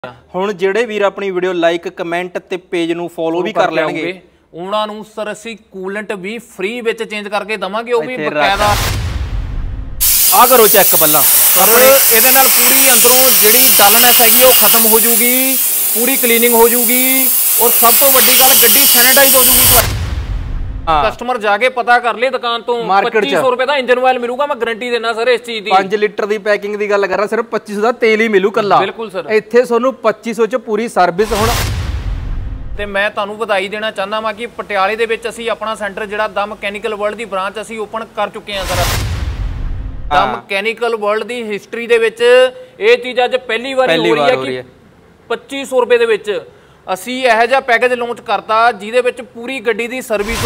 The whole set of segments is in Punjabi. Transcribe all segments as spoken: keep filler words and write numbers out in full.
ਹੁਣ ਜਿਹੜੇ ਵੀਰ ਆਪਣੀ ਵੀਡੀਓ ਲਾਈਕ ਕਮੈਂਟ ਤੇ ਪੇਜ ਨੂੰ ਫੋਲੋ ਵੀ ਕਰ ਲੈਣਗੇ ਉਹਨਾਂ ਨੂੰ ਸਰ ਅਸੀਂ ਕੂਲੈਂਟ ਵੀ ਫ੍ਰੀ ਵਿੱਚ ਚੇਂਜ ਕਰਕੇ ਦਵਾਂਗੇ ਉਹ ਵੀ ਬਕਾਇਦਾ। ਆ ਕਰੋ ਚੈੱਕ ਪਹਿਲਾਂ ਸਰ ਇਹਦੇ ਨਾਲ ਪੂਰੀ ਅੰਦਰੋਂ ਜਿਹੜੀ ਡਲਨੈਸ ਹੈਗੀ ਉਹ ਖਤਮ ਹੋ ਜੂਗੀ, ਪੂਰੀ ਕਲੀਨਿੰਗ ਹੋ ਜੂਗੀ ਔਰ ਸਭ ਤੋਂ ਵੱਡੀ ਗੱਲ ਗੱਡੀ ਸੈਨੀਟਾਈਜ਼ ਹੋ ਜੂਗੀ। ਕਸਟਮਰ ਜਾ ਕੇ ਪਤਾ ਕਰ ਲੇ ਦੁਕਾਨ ਤੋਂ ਪੱਚੀ ਸੌ ਰੁਪਏ ਦਾ ਇੰਜਨ ਆਇਲ ਮਿਲੂਗਾ, ਮੈਂ ਗਾਰੰਟੀ ਦੇਣਾ ਸਰ ਇਸ ਚੀਜ਼ ਦੀ। ਪੰਜ ਲੀਟਰ ਦੀ ਪੈਕਿੰਗ ਦੀ ਗੱਲ ਕਰ ਰਹਾ, ਸਿਰਫ ਪੱਚੀ ਸੌ ਦਾ ਤੇਲ ਹੀ ਮਿਲੂ ਕੱਲਾ। ਬਿਲਕੁਲ ਸਰ, ਇੱਥੇ ਤੁਹਾਨੂੰ ਪੱਚੀ ਸੌ ਚ ਪੂਰੀ ਸਰਵਿਸ। ਹੁਣ ਤੇ ਮੈਂ ਤੁਹਾਨੂੰ ਵਧਾਈ ਦੇਣਾ ਚਾਹੁੰਦਾ ਵਾਂ ਕਿ ਪਟਿਆਲੇ ਦੇ ਵਿੱਚ ਅਸੀਂ ਆਪਣਾ ਸੈਂਟਰ ਜਿਹੜਾ ਦਾ ਮਕੈਨੀਕਲ ਵਰਲਡ ਦੀ ਬ੍ਰਾਂਚ ਅਸੀਂ ਓਪਨ ਕਰ ਚੁੱਕੇ ਹਾਂ ਸਰ। ਦਾ ਮਕੈਨੀਕਲ ਵਰਲਡ ਦੀ ਹਿਸਟਰੀ ਦੇ ਵਿੱਚ ਇਹ ਚੀਜ਼ ਅੱਜ ਪਹਿਲੀ ਵਾਰ ਹੋ ਰਹੀ ਹੈ ਕਿ ਪੱਚੀ ਸੌ ਰੁਪਏ ਦੇ ਵਿੱਚ ਅਸੀਂ ਇਹੋ ਜਿਹਾ ਪੈਕੇਜ ਲਾਂਚ ਕਰਤਾ ਜਿਹਦੇ ਵਿੱਚ ਪੂਰੀ ਗੱਡੀ ਦੀ ਸਰਵਿਸ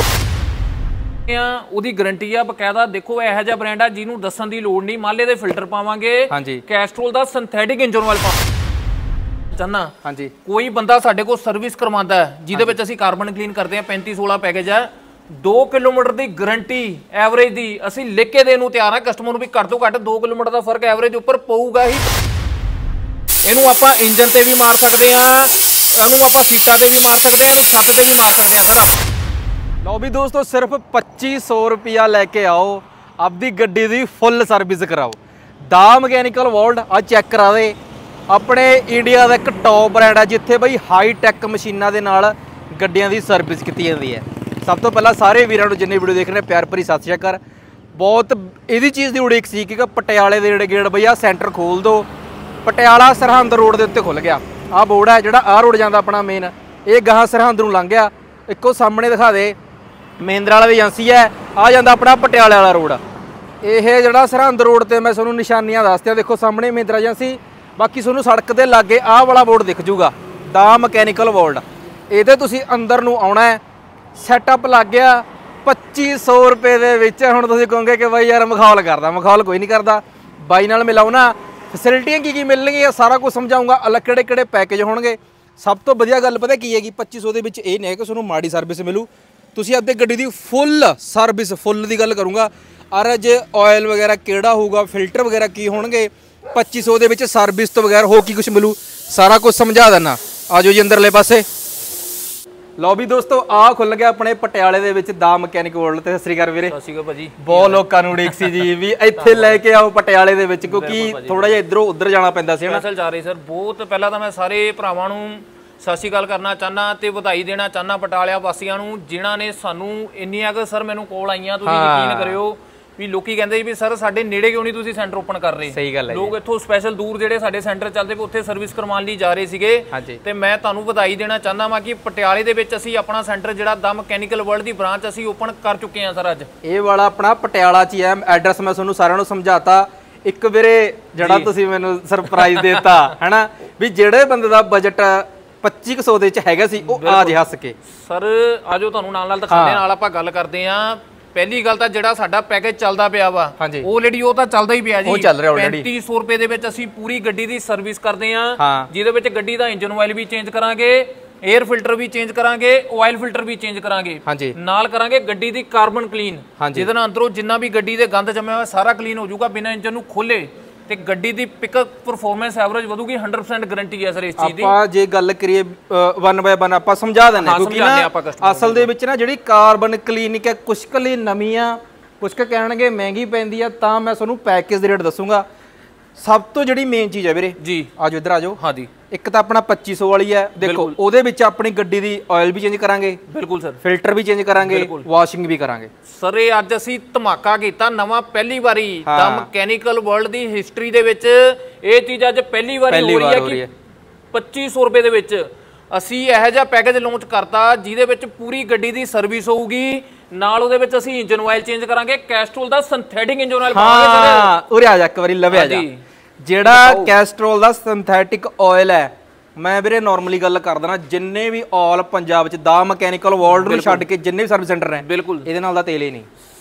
ਉਹਦੀ ਗਾਰੰਟੀ ਆ ਬਕਾਇਦਾ। ਦੇਖੋ ਇਹੋ ਜਿਹਾ ਬ੍ਰਾਂਡ ਆ ਜਿਹਨੂੰ ਦੱਸਣ ਦੀ ਲੋੜ ਨਹੀਂ। ਮਾਲੇ ਦੇ ਫਿਲਟਰ ਪਾਵਾਂਗੇ, ਕੈਸਟਰੋਲ ਦਾ ਸਿੰਥੈਟਿਕ ਇੰਜਨ ਆਇਲ ਪਾਵਾਂਗੇ। ਚਾਹਨਾ ਹਾਂਜੀ ਕੋਈ ਬੰਦਾ ਸਾਡੇ ਕੋਲ ਸਰਵਿਸ ਕਰਵਾਉਂਦਾ ਹੈ ਜਿਹਦੇ ਵਿੱਚ ਅਸੀਂ ਕਾਰਬਨ ਕਲੀਨ ਕਰਦੇ ਹਾਂ, ਪੈਂਤੀ ਸੋਲਾਂ ਪੈਕੇਜ ਹੈ, ਦੋ ਕਿਲੋਮੀਟਰ ਦੀ ਗਾਰੰਟੀ ਐਵਰੇਜ ਦੀ ਅਸੀਂ ਲਿਖ ਕੇ ਦੇਣ ਨੂੰ ਤਿਆਰ ਹਾਂ ਕਸਟਮਰ ਨੂੰ ਵੀ ਘੱਟ ਤੋਂ ਘੱਟ ਦੋ ਕਿਲੋਮੀਟਰ ਦਾ ਫਰਕ ਐਵਰੇਜ ਉੱਪਰ ਪਊਗਾ ਹੀ। ਇਹਨੂੰ ਆਪਾਂ ਇੰਜਨ ਤੇ ਵੀ ਮਾਰ ਸਕਦੇ ਹਾਂ, ਇਹਨੂੰ ਆਪਾਂ ਸੀਟਾਂ ਤੇ ਵੀ ਮਾਰ ਸਕਦੇ ਹਾਂ, ਇਹਨੂੰ ਛੱਤ ਤੇ ਵੀ ਮਾਰ ਸਕਦੇ ਹਾਂ ਸਰ। ਲਓ ਵੀ ਦੋਸਤੋ ਸਿਰਫ ਪੱਚੀ ਸੌ ਰੁਪਇਆ ਲੈ ਕੇ ਆਓ, ਆਪਦੀ ਗੱਡੀ ਦੀ ਫੁੱਲ ਸਰਵਿਸ ਕਰਾਓ। ਦਾ ਮਕੈਨੀਕਲ ਵਰਲਡ ਆ ਚੈੱਕ ਕਰਾ ਦੇ, ਆਪਣੇ ਇੰਡੀਆ ਦਾ ਇੱਕ ਟੌਪ ਬ੍ਰਾਂਡ ਹੈ ਜਿੱਥੇ ਬਈ ਹਾਈ ਟੈਕ ਮਸ਼ੀਨਾਂ ਦੇ ਨਾਲ ਗੱਡੀਆਂ ਦੀ ਸਰਵਿਸ ਕੀਤੀ ਜਾਂਦੀ ਹੈ। ਸਭ ਤੋਂ ਪਹਿਲਾਂ ਸਾਰੇ ਵੀਰਾਂ ਨੂੰ ਜਿੰਨੇ ਵੀਡੀਓ ਦੇਖ ਰਹੇ ਪਿਆਰ ਭਰੀ ਸਤਿ ਸ਼੍ਰੀ ਅਕਾਲ। ਬਹੁਤ ਇਹਦੀ ਚੀਜ਼ ਦੀ ਉਡੀਕ ਸੀ ਕਿ ਪਟਿਆਲੇ ਦੇ ਜਿਹੜੇ ਗੇੜ ਬਈ ਆ ਸੈਂਟਰ ਖੋਲ ਦੋ। ਪਟਿਆਲਾ ਸਰਹੰਦ ਰੋਡ ਦੇ ਉੱਤੇ ਖੁੱਲ ਗਿਆ ਆਹ ਬੋਰਡ ਹੈ ਜਿਹੜਾ ਆਹ ਰੋਡ ਜਾਂਦਾ ਆਪਣਾ ਮੇਨ, ਇਹ ਗਾਹਾਂ ਸਰਹੰਦ ਨੂੰ ਲੰਘ ਗਿਆ। ਇੱਕੋ ਸਾਹਮਣੇ ਦਿਖਾ ਦੇ ਮਹਿੰਦਰਾ ਵਾਲੀ ਏਜੰਸੀ ਹੈ, ਆ ਜਾਂਦਾ ਆਪਣਾ ਪਟਿਆਲੇ ਵਾਲਾ ਰੋਡ। ਇਹ ਜਿਹੜਾ ਸਰਹੰਦ ਰੋਡ ਤੇ ਮੈਂ ਤੁਹਾਨੂੰ ਨਿਸ਼ਾਨੀਆਂ ਦੱਸਤੀਆਂ, ਦੇਖੋ ਸਾਹਮਣੇ ਮਹਿੰਦਰਾ ਏਜੰਸੀ, ਬਾਕੀ ਤੁਹਾਨੂੰ ਸੜਕ ਦੇ ਲਾਗੇ ਆਹ ਵਾਲਾ ਬੋਰਡ ਦਿਖ ਜੂਗਾ ਦਾ ਮਕੈਨੀਕਲ ਵਰਲਡ। ਇਹਦੇ ਤੁਸੀਂ ਅੰਦਰ ਨੂੰ ਆਉਣਾ ਹੈ, ਸੈਟਅਪ ਲੱਗ ਗਿਆ ਪੱਚੀ ਸੌ ਰੁਪਏ ਦੇ ਵਿੱਚ। ਹੁਣ ਤੁਸੀਂ ਕਹੋਗੇ ਕਿ ਬਾਈ ਯਾਰ ਮਖੌਲ ਕਰਦਾ, ਮਖੌਲ ਕੋਈ ਨਹੀਂ ਕਰਦਾ। ਬਾਈ ਨਾਲ ਮਿਲਾਓ ਨਾ, ਫੈਸਿਲਿਟੀਆਂ ਕੀ ਕੀ ਮਿਲਣਗੀਆਂ ਸਾਰਾ ਕੁਝ ਸਮਝਾਊਂਗਾ, ਅਲੱਗ ਕਿਹੜੇ ਕਿਹੜੇ ਪੈਕੇਜ ਹੋਣਗੇ। ਸਭ ਤੋਂ ਵਧੀਆ ਗੱਲ ਪਤਾ ਕੀ ਹੈਗੀ, ਪੱਚੀ ਸੌ ਦੇ ਵਿੱਚ ਇਹ ਨਹੀਂ ਹੈ ਕਿ ਤੁਹਾਨੂੰ ਮਾੜੀ ਸਰਵਿਸ ਮਿਲੂ। ਤੁਸੀਂ ਆਪਦੇ ਗੱਡੀ ਦੀ ਫੁੱਲ ਸਰਵਿਸ, ਫੁੱਲ ਦੀ ਗੱਲ ਕਰੂੰਗਾ। ਅਰਜ ਆਇਲ ਵਗੈਰਾ ਕਿਹੜਾ ਹੋਊਗਾ, ਫਿਲਟਰ ਵਗੈਰਾ ਕੀ ਹੋਣਗੇ, ਪੱਚੀ ਸੌ ਦੇ ਵਿੱਚ ਸਰਵਿਸ ਤੋਂ ਬਗੈਰ ਹੋ ਕੀ ਕੁਝ ਮਿਲੂ, ਸਾਰਾ ਕੁਝ ਸਮਝਾ ਦੇਣਾ। ਆ ਜਾਓ ਜੀ ਅੰਦਰਲੇ ਪਾਸੇ। ਲਓ ਵੀ ਦੋਸਤੋ ਆਹ ਖੁੱਲ ਗਿਆ ਆਪਣੇ ਪਟਿਆਲੇ ਦੇ ਵਿੱਚ ਦਾ ਮਕੈਨਿਕ ਵਰਲਡ। ਤੇ ਸਤਿ ਸ੍ਰੀ ਅਕਾਲ ਵੀਰੇ। ਸਤਿ ਸ੍ਰੀ ਅਕਾਲ ਭਾਜੀ। ਬਹੁਤ ਲੋਕਾਂ ਨੂੰ ਉਡੀਕ ਸੀ ਜੀ ਵੀ ਇੱਥੇ ਲੈ ਕੇ ਆਓ ਪਟਿਆਲੇ ਦੇ ਵਿੱਚ, ਕਿਉਂਕਿ ਥੋੜਾ ਜਿਹਾ ਇਧਰੋਂ ਉਧਰ ਜਾਣਾ ਪੈਂਦਾ ਸੀ। ਸਪੈਸ਼ਲ ਜਾ ਰਹੀ ਸਰ। ਬਹੁਤ ਪਹਿਲਾਂ ਤਾਂ ਮੈਂ ਸਾਰੇ ਭਰਾਵਾਂ ਨੂੰ ਸਤਿ ਸ਼੍ਰੀ ਅਕਾਲ ਕਰਨਾ ਚਾਹੁੰਦਾ ਤੇ ਵਧਾਈ ਦੇਣਾ ਚਾਹੁੰਦਾ ਪਟਿਆਲਾ ਵਾਸੀਆਂ ਨੂੰ ਜਿਨ੍ਹਾਂ ਨੇ ਸਾਨੂੰ ਇੰਨੀਆਂ ਕੁ ਸਰ ਮੈਨੂੰ ਕੋਲ ਆਈਆਂ। ਤੁਸੀਂ ਯਕੀਨ ਕਰਿਓ ਵੀ ਲੋਕੀ ਕਹਿੰਦੇ ਵੀ ਸਰ ਸਾਡੇ ਨੇੜੇ ਕਿਉਂ ਨਹੀਂ ਤੁਸੀਂ ਸੈਂਟਰ ਓਪਨ ਕਰ ਰਹੇ। ਸਹੀ ਗੱਲ ਹੈ। ਲੋਕ ਇੱਥੋਂ ਸਪੈਸ਼ਲ ਦੂਰ ਜਿਹੜੇ ਸਾਡੇ ਸੈਂਟਰ ਚੱਲਦੇ ਪਏ ਉੱਥੇ ਸਰਵਿਸ ਕਰਵਾਉਣ ਲਈ ਜਾ ਰਹੇ ਸੀਗੇ। ਤੇ ਮੈਂ ਤੁਹਾਨੂੰ ਵਧਾਈ ਦੇਣਾ ਚਾਹੁੰਦਾ ਵਾਂ ਕਿ ਪਟਿਆਲੇ ਦੇ ਵਿੱਚ ਅਸੀਂ ਆਪਣਾ ਸੈਂਟਰ ਜਿਹੜਾ ਦਾ ਮਕੈਨੀਕਲ ਵਰਲਡ ਦੀ ਬ੍ਰਾਂਚ ਅਸੀਂ ਓਪਨ ਕਰ ਚੁੱਕੇ ਹਾਂ ਸਰ। ਅੱਜ ਇਹ ਵਾਲਾ ਆਪਣਾ ਪਟਿਆਲਾ 'ਚ ਹੀ ਹੈ। ਐਡਰੈਸ ਮੈਂ ਤੁਹਾਨੂੰ ਸਾਰਿਆਂ ਨੂੰ ਸਮਝਾਤਾ। ਇੱਕ ਵੀਰੇ ਜਿਹੜਾ ਤੁਸੀਂ ਮੈਨੂੰ ਸਰਪ੍ਰਾਈਜ਼ ਦੇਤਾ ਹੈਨਾ ਵੀ ਜਿਹੜੇ ਬੰਦੇ ਦਾ ਬਜਟ ਪੱਚੀ ਸੌ ਦੇ ਵਿੱਚ ਹੈਗਾ ਸੀ ਉਹ ਆ ਜੇ ਹੱਸ ਕੇ। ਸਰ ਆਜੋ ਤੁਹਾਨੂੰ ਨਾਲ ਨਾਲ ਦਿਖਾਉਂਦੇ ਨਾਲ ਆਪਾਂ ਗੱਲ ਕਰਦੇ ਹਾਂ। ਪਹਿਲੀ ਗੱਲ ਤਾਂ ਜਿਹੜਾ ਸਾਡਾ ਪੈਕੇਜ ਚੱਲਦਾ ਪਿਆ ਵਾ ਆਲਰੇਡੀ ਉਹ ਤਾਂ ਚੱਲਦਾ ਹੀ ਪਿਆ ਜੀ। ਪੈਂਤੀ ਸੌ ਰੁਪਏ ਦੇ ਵਿੱਚ ਅਸੀਂ ਪੂਰੀ ਗੱਡੀ ਦੀ ਸਰਵਿਸ ਕਰਦੇ ਹਾਂ, ਜਿਹਦੇ ਵਿੱਚ ਗੱਡੀ ਦਾ ਇੰਜਨ ਆਇਲ ਵੀ ਚੇਂਜ ਕਰਾਂਗੇ, 에ਅਰ ਫਿਲਟਰ ਵੀ ਚੇਂਜ ਕਰਾਂਗੇ, ਆਇਲ ਫਿਲਟਰ ਵੀ ਚੇਂਜ ਕਰਾਂਗੇ, ਨਾਲ ਕਰਾਂਗੇ ਗੱਡੀ ਦੀ ਕਾਰਬਨ ਕਲੀਨ, ਜਿਹਦੇ ਨਾਲ ਅੰਦਰੋਂ ਜਿੰਨਾ ਵੀ ਗੱਡੀ ਦੇ ਗੰਦ ਜੰਮਿਆ ਹੋਇਆ ਸਾਰਾ ਕਲੀਨ ਹੋ ਜਾਊਗਾ ਬਿਨਾਂ ਇੰਜਨ ਨੂੰ ਖੋਲੇ। ਤੇ ਗੱਡੀ ਦੀ ਪਿਕਅਪ ਪਰਫਾਰਮੈਂਸ ਐਵਰੇਜ ਵਧੂਗੀ। ਹੰਡਰਡ ਪਰਸੈਂਟ ਗਾਰੰਟੀ ਹੈ ਸਰ ਇਸ ਚੀਜ਼ ਦੀ। ਆਪਾਂ ਜੇ ਗੱਲ ਕਰੀਏ ਵਨ ਬਾਏ ਵਨ ਆਪਾਂ ਸਮਝਾ ਦਿੰਦੇ ਹਾਂ, ਕਿਉਂਕਿ ਨਾ ਅਸਲ ਦੇ ਵਿੱਚ ਨਾ ਜਿਹੜੀ ਕਾਰਬਨ ਕਲੀਨਿਕ ਹੈ ਕੁਛ ਕੁ ਲਈ ਨਵੀਂ ਆ, ਕੁਛ ਕੁ ਕਹਿਣਗੇ ਮਹਿੰਗੀ ਪੈਂਦੀ ਆ, ਤਾਂ ਮੈਂ ਤੁਹਾਨੂੰ ਪੈਕੇਜ ਦੇ ਰੇਟ ਦੱਸੂਗਾ। ਸਭ ਤੋਂ ਜਿਹੜੀ ਮੇਨ ਚੀਜ਼ ਹੈ ਵੀਰੇ ਜੀ, ਆਜੋ ਇੱਧਰ ਆਜੋ। ਹਾਂਜੀ ਇੱਕ ਤਾਂ ਆਪਣਾ ਪੱਚੀ ਸੌ ਵਾਲੀ ਹੈ, ਦੇਖੋ ਉਹਦੇ ਵਿੱਚ ਆਪਣੀ ਗੱਡੀ ਦੀ ਆਇਲ ਵੀ ਚੇਂਜ ਕਰਾਂਗੇ। ਬਿਲਕੁਲ ਸਰ। ਫਿਲਟਰ ਵੀ ਚੇਂਜ ਕਰਾਂਗੇ, ਵਾਸ਼ਿੰਗ ਵੀ ਕਰਾਂਗੇ। ਸਰ ਇਹ ਅੱਜ ਅਸੀਂ ਧਮਾਕਾ ਕੀਤਾ ਨਵਾਂ, ਪਹਿਲੀ ਵਾਰੀ ਦਾ ਮਕੈਨੀਕਲ ਵਰਲਡ ਦੀ ਹਿਸਟਰੀ ਦੇ ਵਿੱਚ ਇਹ ਚੀਜ਼ ਅੱਜ ਪਹਿਲੀ ਵਾਰੀ ਹੋ ਰਹੀ ਹੈ ਕਿ ਪੱਚੀ ਸੌ ਰੁਪਏ ਦੇ ਵਿੱਚ ਅਸੀਂ ਇਹੋ ਜਿਹਾ ਪੈਕੇਜ ਲਾਂਚ ਕਰਤਾ ਜਿਹਦੇ ਵਿੱਚ ਪੂਰੀ ਗੱਡੀ ਦੀ ਸਰਵਿਸ ਹੋਊਗੀ, ਨਾਲ ਉਹਦੇ ਵਿੱਚ ਅਸੀਂ ਇੰਜਨ ਆਇਲ ਚੇਂਜ ਕਰਾਂਗੇ, ਕੈਸਟਰੋਲ ਦਾ ਸਿੰਥੈਟਿਕ ਇੰਜਨ ਆਇਲ ਪਾਵਾਂਗੇ ਸਰ। ਉਰੇ ਆ ਜਾ ਇੱਕ ਵਾਰੀ ਲਵੇ ਆ ਜਾ। ਜਿਹੜਾ ਕੈਸਟਰੋਲ ਦਾ ਸਿੰਥੈਟਿਕ ਆਇਲ ਹੈ, ਮੈਂ ਵੀਰੇ ਨਾਰਮਲੀ ਗੱਲ ਕਰ ਦਣਾ, ਜਿੰਨੇ ਵੀ ਆਲ ਪੰਜਾਬ ਚ ਦਾ ਮਕੈਨੀਕਲ ਵਰਲਡ ਨੂੰ ਛੱਡ ਕੇ ਜਿੰਨੇ ਵੀ ਸਰਵਿਸ ਸੈਂਟਰ ਨੇ ਬਿਲਕੁਲ ਇਹਦੇ ਨਾਲ ਦਾ ਤੇਲ ਹੀ ਨਹੀਂ।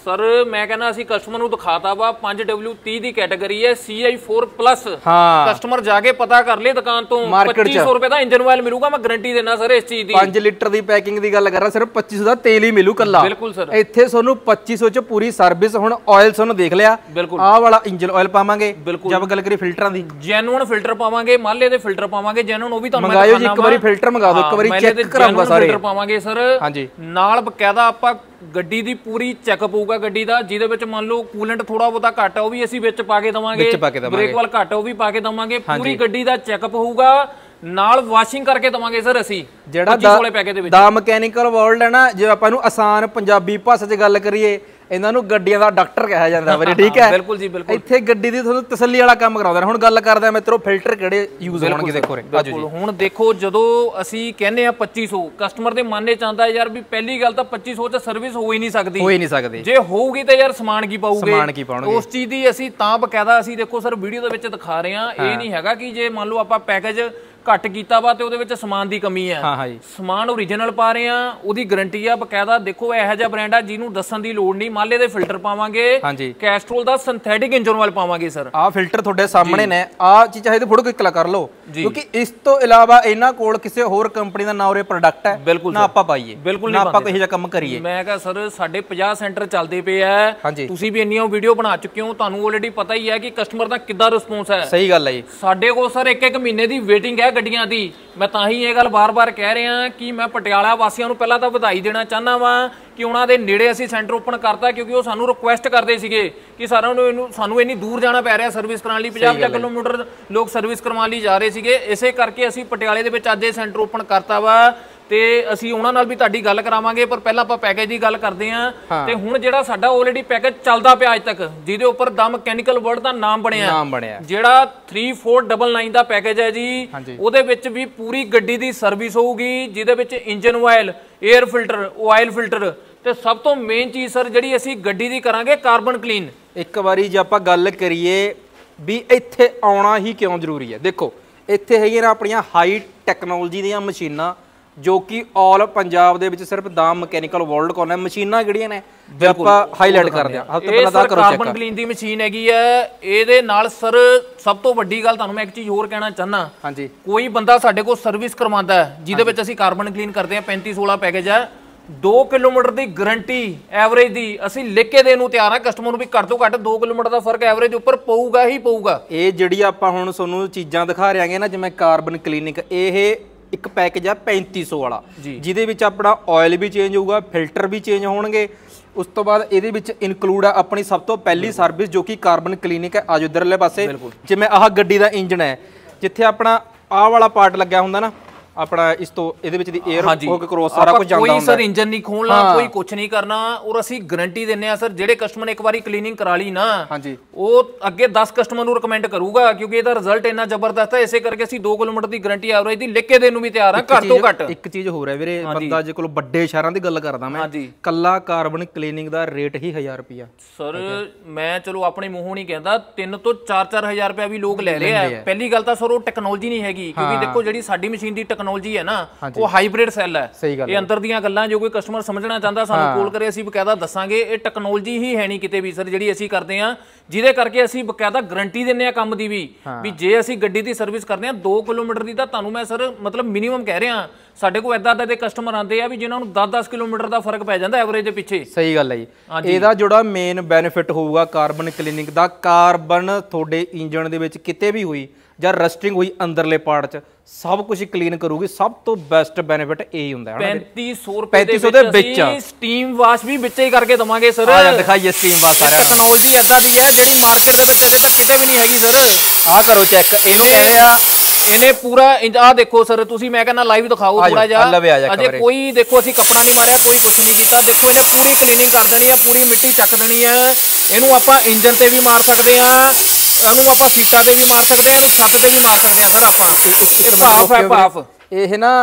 ਸਰ ਮੈਂ ਕਹਿੰਦਾ ਅਸੀਂ ਕਸਟਮਰ ਨੂੰ ਦਿਖਾਤਾ ਵਾ five W thirty ਦੀ ਕੈਟਾਗਰੀ ਹੈ C I four plus। ਹਾਂ ਕਸਟਮਰ ਜਾ ਕੇ ਪਤਾ ਕਰ ਲੇ ਦੁਕਾਨ ਤੋਂ ਪੱਚੀ ਸੌ ਰੁਪਏ ਦਾ ਇੰਜਨ ਆਇਲ ਮਿਲੂਗਾ, ਮੈਂ ਗਾਰੰਟੀ ਦੇਣਾ ਸਰ ਇਸ ਚੀਜ਼ ਦੀ। ਪੰਜ ਲੀਟਰ ਦੀ ਪੈਕਿੰਗ ਦੀ ਗੱਲ ਕਰ ਰਹਾ, ਸਿਰਫ ਪੱਚੀ ਸੌ ਦਾ ਤੇਲ ਹੀ ਮਿਲੂ ਕੱਲਾ। ਬਿਲਕੁਲ ਸਰ, ਇੱਥੇ ਤੁਹਾਨੂੰ ਪੱਚੀ ਸੌ ਚ ਪੂਰੀ ਸਰਵਿਸ। ਹੁਣ ਆਇਲ ਤੁਹਾਨੂੰ ਦੇਖ ਲਿਆ, ਆਹ ਵਾਲਾ ਇੰਜਨ ਆਇਲ ਪਾਵਾਂਗੇ। ਜਦ ਗੱਲ ਕਰੀ ਫਿਲਟਰਾਂ ਦੀ, ਜੈਨੂਨ ਫਿਲਟਰ ਪਾਵਾਂਗੇ, ਮਾਲੇ ਦੇ ਫਿਲਟਰ ਪਾਵਾਂਗੇ ਜੈਨੂਨ, ਉਹ ਵੀ ਤੁਹਾਨੂੰ ਮੈਂ ਮੰਗਾਇਓ ਜੀ, ਇੱਕ ਵਾਰੀ ਫਿਲਟਰ ਮੰਗਾ ਦਿਓ, ਇੱਕ ਵਾਰੀ ਚੈੱਕ ਕਰਾਉਂਗਾ ਸਾਰੇ ਫਿਲਟਰ ਪਾਵਾਂਗੇ ਸਰ। ਹਾਂਜੀ, ਨਾਲ ਬਕਾਇਦਾ ਆਪਾਂ ਗੱਡੀ ਦੀ ਪੂਰੀ ਚੈੱਕ ਪਊਗਾ ਗੱਡੀ ਦਾ, ਜਿਹਦੇ ਵਿੱਚ ਮੰਨ ਲਓ ਕੂਲੈਂਟ ਥੋੜਾ ਬਹੁਤਾ ਘੱਟ ਆ ਉਹ ਵੀ ਅਸੀਂ ਵਿੱਚ ਪਾ ਕੇ ਦਵਾਂਗੇ, ਬ੍ਰੇਕ ਵਾਲ ਘੱਟ ਉਹ ਵੀ ਪਾ ਕੇ ਦਵਾਂਗੇ, ਪੂਰੀ ਗੱਡੀ ਦਾ ਚੈੱਕਅਪ ਹੋਊਗਾ, ਨਾਲ ਵਾਸ਼ਿੰਗ ਕਰਕੇ ਦਵਾਂਗੇ ਸਰ ਅਸੀਂ। ਜਿਹੜਾ ਦਾ ਮਕੈਨੀਕਲ ਵਰਲਡ ਹੈ ਨਾ, ਜੇ ਆਪਾਂ ਨੂੰ ਆਸਾਨ ਪੰਜਾਬੀ ਭਾਸ਼ਾ 'ਚ ਗੱਲ ਕਰੀਏ, ਇਹਨਾਂ ਨੂੰ ਗੱਡੀਆਂ ਦਾ ਡਾਕਟਰ ਕਿਹਾ ਜਾਂਦਾ ਵੀਰੇ, ਠੀਕ ਹੈ। ਬਿਲਕੁਲ ਜੀ ਬਿਲਕੁਲ। ਇੱਥੇ ਗੱਡੀ ਦੀ ਤੁਹਾਨੂੰ ਤਸੱਲੀ ਵਾਲਾ ਕੰਮ ਕਰਾਉਂਦੇ ਨੇ। ਹੁਣ ਗੱਲ ਕਰਦੇ ਆ ਮਿੱਤਰੋ, ਫਿਲਟਰ ਕਿਹੜੇ ਯੂਜ਼ ਹੋਣਗੇ ਦੇਖੋ। ਬਿਲਕੁਲ, ਹੁਣ ਦੇਖੋ ਜਦੋਂ ਅਸੀਂ ਕਹਿੰਦੇ ਆ ਪੱਚੀ ਸੌ, ਕਸਟਮਰ ਦੇ ਮਨ 'ਚ ਆਉਂਦਾ ਯਾਰ ਵੀ ਪਹਿਲੀ ਗੱਲ ਤਾਂ ਪੱਚੀ ਸੌ 'ਚ ਸਰਵਿਸ ਹੋ ਹੀ ਨਹੀਂ ਸਕਦੀ, ਹੋ ਹੀ ਨਹੀਂ ਸਕਦੀ। ਜੇ ਹੋਊਗੀ ਤਾਂ ਯਾਰ ਸਮਾਨ ਕੀ ਪਾਉਗੇ, ਸਮਾਨ ਕੀ ਪਾਉਣਗੇ, ਉਸ ਚੀਜ਼ ਦੀ ਅਸੀਂ ਤਾਂ ਬਕਾਇਦਾ ਅਸੀਂ ਦੇਖੋ ਸਰ ਵੀਡੀਓ ਦੇ ਵਿੱਚ ਦਿਖਾ ਰਹੇ ਆ। ਇਹ ਨਹੀਂ ਹੈਗਾ ਕਿ ਜੇ ਮੰਨ ਲਓ ਆਪਾਂ ਪੈਕੇਜ ਘੱਟ ਕੀਤਾ ਵਾ ਤੇ ਉਹਦੇ ਵਿੱਚ ਸਮਾਨ ਦੀ ਕਮੀ ਹੈ। ਹਾਂ ਹਾਂ ਜੀ, ਸਮਾਨ ਓਰੀਜਨਲ ਪਾ ਰਹੇ ਆ, ਉਹਦੀ ਗਾਰੰਟੀ ਆ ਬਕਾਇਦਾ। ਦੇਖੋ ਇਹੋ ਜਿਹਾ ਬ੍ਰਾਂਡ ਆ ਜਿਹਨੂੰ ਦੱਸਣ ਦੀ ਲੋੜ ਨਹੀਂ। ਮਾਲੇ ਦੇ ਫਿਲਟਰ ਪਾਵਾਂਗੇ, ਹਾਂਜੀ, ਕੈਸਟਰੋਲ ਦਾ ਸਿੰਥੈਟਿਕ ਇੰਜਨ ਆਇਲ ਪਾਵਾਂਗੇ ਸਰ। ਆਹ ਫਿਲਟਰ ਤੁਹਾਡੇ ਸਾਹਮਣੇ ਨੇ, ਆਹ ਚੀਜ਼ ਚਾਹੇ ਤਾਂ ਫੋਟੋ ਕਲਿੱਕ ਕਰ ਲਓ, ਕਿਉਂਕਿ ਇਸ ਤੋਂ ਇਲਾਵਾ ਇਹਨਾਂ ਕੋਲ ਕਿਸੇ ਹੋਰ ਕੰਪਨੀ ਦਾ ਨਾ ਉਰੇ ਪ੍ਰੋਡਕਟ ਹੈ ਨਾ ਆਪਾਂ ਪਾਈਏ, ਬਿਲਕੁਲ ਨਾ ਆਪਾਂ ਕੋਈ ਇਹੋ ਜਿਹਾ ਕੰਮ ਕਰੀਏ। ਮੈਂ ਕਹਾਂ ਸਰ ਸਾਡੇ ਪੰਜਾਹ ਸੈਂਟਰ ਚੱਲਦੇ ਪਏ ਆ, ਤੁਸੀਂ ਵੀ ਇੰਨੀਆਂ ਵੀਡੀਓ ਬਣਾ ਚੁੱਕੇ ਹੋ, ਤੁਹਾਨੂੰ ਆਲਰੇਡੀ ਪਤਾ ਹੀ ਹੈ ਕਿ ਕਸਟਮਰ ਦਾ ਕਿੱਦਾਂ ਰਿਸਪੌਂਸ ਹੈ। ਸਹੀ ਗੱਲ ਹੈ ਜੀ। ਸਾਡੇ ਕੋਲ ਸਰ ਇੱਕ ਇੱਕ ਮਹੀਨੇ ਦੀ ਵੇਟਿੰਗ ਹੈ ਗੱਡੀਆਂ ਦੀ। ਮੈਂ ਤਾਂ ਹੀ ਇਹ ਗੱਲ ਬਾਰ-ਬਾਰ ਕਹਿ ਰਿਹਾ ਕਿ ਮੈਂ ਪਟਿਆਲਾ ਵਾਸੀਆਂ ਨੂੰ ਪਹਿਲਾਂ ਤਾਂ ਵਧਾਈ ਦੇਣਾ ਚਾਹੁੰਦਾ ਵਾਂ ਕਿ ਉਹਨਾਂ ਦੇ ਨੇੜੇ ਅਸੀਂ ਸੈਂਟਰ ਓਪਨ ਕਰਤਾ, ਕਿਉਂਕਿ ਉਹ ਸਾਨੂੰ ਰਿਕੁਐਸਟ ਕਰਦੇ ਸੀਗੇ ਕਿ ਸਾਰਿਆਂ ਨੂੰ ਇਹਨੂੰ ਸਾਨੂੰ ਇੰਨੀ ਦੂਰ ਜਾਣਾ ਪੈ ਰਿਹਾ ਸਰਵਿਸ ਕਰਾਉਣ ਲਈ। ਪੰਜਾਹ ਪੰਜਾਹ ਕਿਲੋਮੀਟਰ ਲੋਕ ਸਰਵਿਸ ਕਰਵਾਉਣ ਲਈ ਜਾ ਰਹੇ ਸੀਗੇ, ਇਸੇ ਕਰਕੇ ਅਸੀਂ ਪਟਿਆਲੇ ਦੇ ਵਿੱਚ ਅੱਜ ਇਹ ਸੈਂਟਰ ਓਪਨ ਕਰਤਾ ਵਾ ਤੇ ਅਸੀਂ ਉਹਨਾਂ ਨਾਲ ਵੀ ਤੁਹਾਡੀ ਗੱਲ ਕਰਾਵਾਂਗੇ। ਪਰ ਪਹਿਲਾਂ ਆਪਾਂ ਪੈਕੇਜ ਦੀ ਗੱਲ ਕਰਦੇ ਆਂ। ਤੇ ਹੁਣ ਜਿਹੜਾ ਸਾਡਾ ਆਲਰੇਡੀ ਪੈਕੇਜ ਚੱਲਦਾ ਪਿਆ ਅੱਜ ਤੱਕ, ਜਿਹਦੇ ਉੱਪਰ ਦਾ ਮਕੈਨੀਕਲ ਵਰਲਡ ਦਾ ਨਾਮ ਬਣਿਆ, ਨਾਮ ਬਣਿਆ ਜਿਹੜਾ ਥ੍ਰੀ ਫੋਰ ਨੌ ਨੌ ਦਾ ਪੈਕੇਜ ਹੈ ਜੀ, ਉਹਦੇ ਵਿੱਚ ਵੀ ਪੂਰੀ ਗੱਡੀ ਦੀ ਸਰਵਿਸ ਹੋਊਗੀ, ਜਿਹਦੇ ਵਿੱਚ engine oil, air filter, oil filter ਤੇ ਸਭ ਤੋਂ ਮੇਨ ਚੀਜ਼ ਸਰ ਜਿਹੜੀ ਅਸੀਂ ਗੱਡੀ ਦੀ ਕਰਾਂਗੇ ਕਾਰਬਨ ਕਲੀਨ। ਇੱਕ ਵਾਰੀ ਜੇ ਆਪਾਂ ਗੱਲ ਕਰੀਏ ਵੀ ਇੱਥੇ ਆਉਣਾ ਹੀ ਕਿਉਂ ਜ਼ਰੂਰੀ ਹੈ, ਦੇਖੋ ਇੱਥੇ ਹੈਗੀਆਂ ਨੇ ਆਪਣੀਆਂ ਹਾਈ ਟੈਕਨੋਲੋਜੀ ਦੀਆਂ ਮਸ਼ੀਨਾਂ, ਜੋ ਕਿ ਆਲ ਪੰਜਾਬ ਦੇ ਵਿੱਚ ਸਿਰਫ ਦਾਮ ਮਕੈਨੀਕਲ ਵਰਲਡ ਕੋਲ ਹੈ। ਮਸ਼ੀਨਾਂ ਕਿਹੜੀਆਂ ਨੇ ਆਪਾਂ ਹਾਈਲਾਈਟ ਕਰਦੇ ਹਾਂ। ਇਹ ਸਰ ਕਾਰਬਨ ਕਲੀਨ ਦੀ ਮਸ਼ੀਨ ਹੈਗੀ ਹੈ। ਇਹਦੇ ਨਾਲ ਸਰ ਸਭ ਤੋਂ ਵੱਡੀ ਗੱਲ ਤੁਹਾਨੂੰ ਮੈਂ ਇੱਕ ਚੀਜ਼ ਹੋਰ ਕਹਿਣਾ ਚਾਹਨਾ, ਹਾਂਜੀ, ਕੋਈ ਬੰਦਾ ਸਾਡੇ ਕੋਲ ਸਰਵਿਸ ਕਰਵਾਉਂਦਾ ਹੈ ਜਿਹਦੇ ਵਿੱਚ ਅਸੀਂ ਕਾਰਬਨ ਕਲੀਨ ਕਰਦੇ ਹਾਂ, ਪੈਂਤੀ ਸੋਲਾਂ ਪੈਕੇਜ ਹੈ, ਦੋ ਕਿਲੋਮੀਟਰ ਦੀ ਗਾਰੰਟੀ ਐਵਰੇਜ ਦੀ ਅਸੀਂ ਲਿਖ ਕੇ ਦੇਣ ਨੂੰ ਤਿਆਰ ਹਾਂ ਕਸਟਮਰ ਨੂੰ ਵੀ ਘੱਟ ਤੋਂ ਘੱਟ ਦੋ ਕਿਲੋਮੀਟਰ ਦਾ ਫਰਕ ਐਵਰੇਜ ਦੇ ਉੱਪਰ ਪਊਗਾ ਹੀ ਪਊਗਾ। ਇਹ ਜਿਹੜੀ ਆਪਾਂ ਹੁਣ ਤੁਹਾਨੂੰ ਚੀਜ਼ਾਂ ਦਿਖਾ ਰਹੇ ਆਂਗੇ ਨਾ, ਜਿਵੇਂ ਕਾਰਬਨ ਕਲੀਨਿਕ, ਇਹ ਇੱਕ ਪੈਕੇਜ ਆ ਪੈਂਤੀ ਸੌ ਵਾਲਾ, ਜਿਹਦੇ ਵਿੱਚ ਆਪਣਾ ਆਇਲ ਵੀ ਚੇਂਜ ਹੋਊਗਾ, ਫਿਲਟਰ ਵੀ ਚੇਂਜ ਹੋਣਗੇ। ਉਸ ਤੋਂ ਬਾਅਦ ਇਹਦੇ ਵਿੱਚ ਇਨਕਲੂਡ ਆ ਆਪਣੀ ਸਭ ਤੋਂ ਪਹਿਲੀ ਸਰਵਿਸ ਜੋ ਕਿ ਕਾਰਬਨ ਕਲੀਨਿਕ ਹੈ। ਆਜੋ ਇਧਰਲੇ ਪਾਸੇ, ਜਿਵੇਂ ਆਹ ਗੱਡੀ ਦਾ ਇੰਜਨ ਹੈ, ਜਿੱਥੇ ਆਪਣਾ ਆਹ ਵਾਲਾ ਪਾਰਟ ਲੱਗਿਆ ਹੁੰਦਾ ਨਾ ਆਪਣਾ, ਇਸ ਤੋਂ ਇਹਦੇ ਵਿੱਚ ਦੀ 에ਅਰ ਹੋ ਕੇ ਕ੍ਰੋਸ ਸਾਰਾ ਕੁਝ ਜਾਂਦਾ ਹੁੰਦਾ। ਕੋਈ ਸਰ ਇੰਜਨ ਨਹੀਂ ਖੋਲਣਾ, ਕੋਈ ਕੁਝ ਨਹੀਂ ਕਰਨਾ, ਔਰ ਅਸੀਂ ਗਾਰੰਟੀ ਦਿੰਨੇ ਆ ਸਰ ਜਿਹੜੇ ਕਸਟਮਰ ਨੇ ਇੱਕ ਵਾਰੀ ਕਲੀਨਿੰਗ ਕਰਾ ਲਈ ਨਾ, ਹਾਂਜੀ, ਉਹ ਅੱਗੇ ਦਸ ਕਸਟਮਰ ਨੂੰ ਰეკਮੈਂਡ ਕਰੂਗਾ, ਕਿਉਂਕਿ ਇਹਦਾ ਰਿਜ਼ਲਟ ਇੰਨਾ ਜ਼ਬਰਦਸਤ ਹੈ। ਇਸੇ ਕਰਕੇ ਅਸੀਂ ਦੋ ਕਿਲੋਮੀਟਰ ਦੀ ਗਾਰੰਟੀ ਐਵਰੇਜ ਦੀ ਲਿਖ ਕੇ ਦੇਣ ਨੂੰ ਵੀ ਤਿਆਰ ਆ ਘੱਟ ਤੋਂ ਘੱਟ। ਇੱਕ ਚੀਜ਼ ਹੋਰ ਹੈ ਵੀਰੇ, ਬੰਦਾ ਜੇ ਕੋਲ ਵੱਡੇ ਸ਼ਹਿਰਾਂ ਦੀ ਗੱਲ ਕਰਦਾ ਮੈਂ, ਕੱਲਾ ਕਾਰਬਨ ਕਲੀਨਿੰਗ ਦਾ ਰੇਟ ਹੀ ਹਜ਼ਾਰ ਰੁਪਿਆ ਸਰ। ਮੈਂ ਚਲੋ ਆਪਣੇ ਮੂੰਹੋਂ ਨਹੀਂ ਕਹਿੰਦਾ, ਤਿੰਨ ਤੋਂ ਚਾਰ ਚਾਰ ਹਜ਼ਾਰ ਰੁਪਇਆ ਵੀ ਲੋਕ ਲੈ ਰਹੇ ਆ। ਪਹਿਲੀ ਗੱਲ ਤਾਂ ਸਰ ਉਹ ਟੈਕਨੋਲੋਜੀ ਨਹੀਂ ਹੈਗੀ, ਕਿਉਂਕਿ ਦੇਖੋ ਜਿਹੜੀ ਸਾਡੀ ਮਸ਼ੀਨ ਦੀ ਟੈਕਨੋਲੋਜੀ ਹੈ ਨਾ, ਉਹ ਹਾਈਬ੍ਰਿਡ ਸੈੱਲ ਹੈ। ਇਹ ਅੰਦਰ ਦੀਆਂ ਗੱਲਾਂ ਜੋ ਕੋਈ ਕਸਟਮਰ ਸਮਝਣਾ ਚਾਹੁੰਦਾ ਸਾਨੂੰ ਕਾਲ ਕਰੇ, ਅਸੀਂ ਬਕਾਇਦਾ ਦੱਸਾਂਗੇ। ਇਹ ਟੈਕਨੋਲੋਜੀ ਹੀ ਹੈ ਨਹੀਂ ਕਿਤੇ ਵੀ ਸਰ ਜਿਹੜੀ ਅਸੀਂ ਕਰਦੇ ਆ, ਜਿਹਦੇ ਕਰਕੇ ਅਸੀਂ ਬਕਾਇਦਾ ਗਾਰੰਟੀ ਦਿੰਨੇ ਆ ਕੰਮ ਦੀ ਵੀ, ਵੀ ਜੇ ਅਸੀਂ ਗੱਡੀ ਦੀ ਸਰਵਿਸ ਕਰਦੇ ਆ ਦੋ ਕਿਲੋਮੀਟਰ ਦੀ, ਤਾਂ ਤੁਹਾਨੂੰ ਮੈਂ ਸਰ ਮਤਲਬ ਮਿਨੀਮਮ ਕਹਿ ਰਿਹਾ, ਸਾਡੇ ਕੋਲ ਏਦਾਂ ਏਦਾਂ ਦੇ ਕਸਟਮਰ ਆਉਂਦੇ ਆ ਵੀ ਜਿਨ੍ਹਾਂ ਨੂੰ ਦਸ ਦਸ ਕਿਲੋਮੀਟਰ ਦਾ ਫਰਕ ਪੈ ਜਾਂਦਾ ਐਵਰੇਜ ਦੇ ਪਿੱਛੇ। ਸਹੀ ਗੱਲ ਹੈ ਜੀ। ਇਹਦਾ ਜਿਹੜਾ ਮੇਨ ਬੈਨੀਫਿਟ ਹੋਊਗਾ ਕਾਰਬਨ ਕਲੀਨਿੰਗ ਦਾ, ਕਾਰਬਨ ਤੁਹਾਡੇ ਇੰਜਨ ਦੇ ਵਿੱਚ ਕਿਤੇ ਵੀ ਹੋਈ ਜਾਂ ਰਸਟਿੰਗ ਹੋਈ ਅੰਦਰਲੇ ਪਾਰਟ 'ਚ ਸਭ ਕੁਝ ਕਲੀਨ ਕਰੂਗੀ। ਸਭ ਤੋਂ ਬੈਸਟ ਬੈਨੀਫਿਟ ਇਹ ਹੁੰਦਾ ਹੈ। ਪੈਂਤੀ ਸੌ ਰੁਪਏ ਦੇ ਵਿੱਚ ਸਟੀਮ ਵਾਸ਼ ਵੀ ਵਿੱਚੇ ਹੀ ਕਰਕੇ ਦਵਾਂਗੇ ਸਰ। ਆ ਦਿਖਾਈਏ ਸਟੀਮ ਵਾਸ਼ ਸਾਰਿਆਂ ਨੂੰ। ਟੈਕਨੋਲੋਜੀ ਏਦਾਂ ਦੀ ਹੈ ਜਿਹੜੀ ਮਾਰਕੀਟ ਦੇ ਵਿੱਚ ਅਜੇ ਤੱਕ ਕਿਤੇ ਵੀ ਨਹੀਂ ਹੈਗੀ ਸਰ। ਆਹ ਕਰੋ ਚੈੱਕ, ਇਹਨੂੰ ਕਹਿੰਦੇ ਆ, ਇਹਨੇ ਪੂਰਾ ਆਹ ਦੇਖੋ ਸਰ, ਤੁਸੀਂ ਮੈਂ ਕਹਿੰਦਾ ਲਾਈਵ ਦਿਖਾਓ ਥੋੜਾ ਜਿਹਾ। ਅਜੇ ਕੋਈ ਦੇਖੋ ਅਸੀਂ ਕੱਪੜਾ ਨਹੀਂ ਮਾਰਿਆ, ਕੋਈ ਕੁਝ ਨਹੀਂ ਕੀਤਾ। ਦੇਖੋ ਇਹਨੇ ਪੂਰੀ ਕਲੀਨਿੰਗ ਕਰ ਦੇਣੀ ਹੈ, ਪੂਰੀ ਮਿੱਟੀ ਚੱਕ ਦੇਣੀ ਹੈ। ਇਹਨੂੰ ਆਪਾਂ ਇੰਜਨ ਤੇ ਵੀ ਮਾਰ ਸਕਦੇ ਆ, ਇਹਨੂੰ ਆਪਾਂ ਸੀਟਾਂ ਤੇ ਵੀ ਮਾਰ ਸਕਦੇ ਆ, ਇਹਨੂੰ ਛੱਤ ਤੇ ਵੀ ਮਾਰ ਸਕਦੇ ਆ ਸਰ ਆਪਾਂ। ਇਹ ਭਾਫ ਹੈ, ਭਾਫ। ਇਹ ਨਾ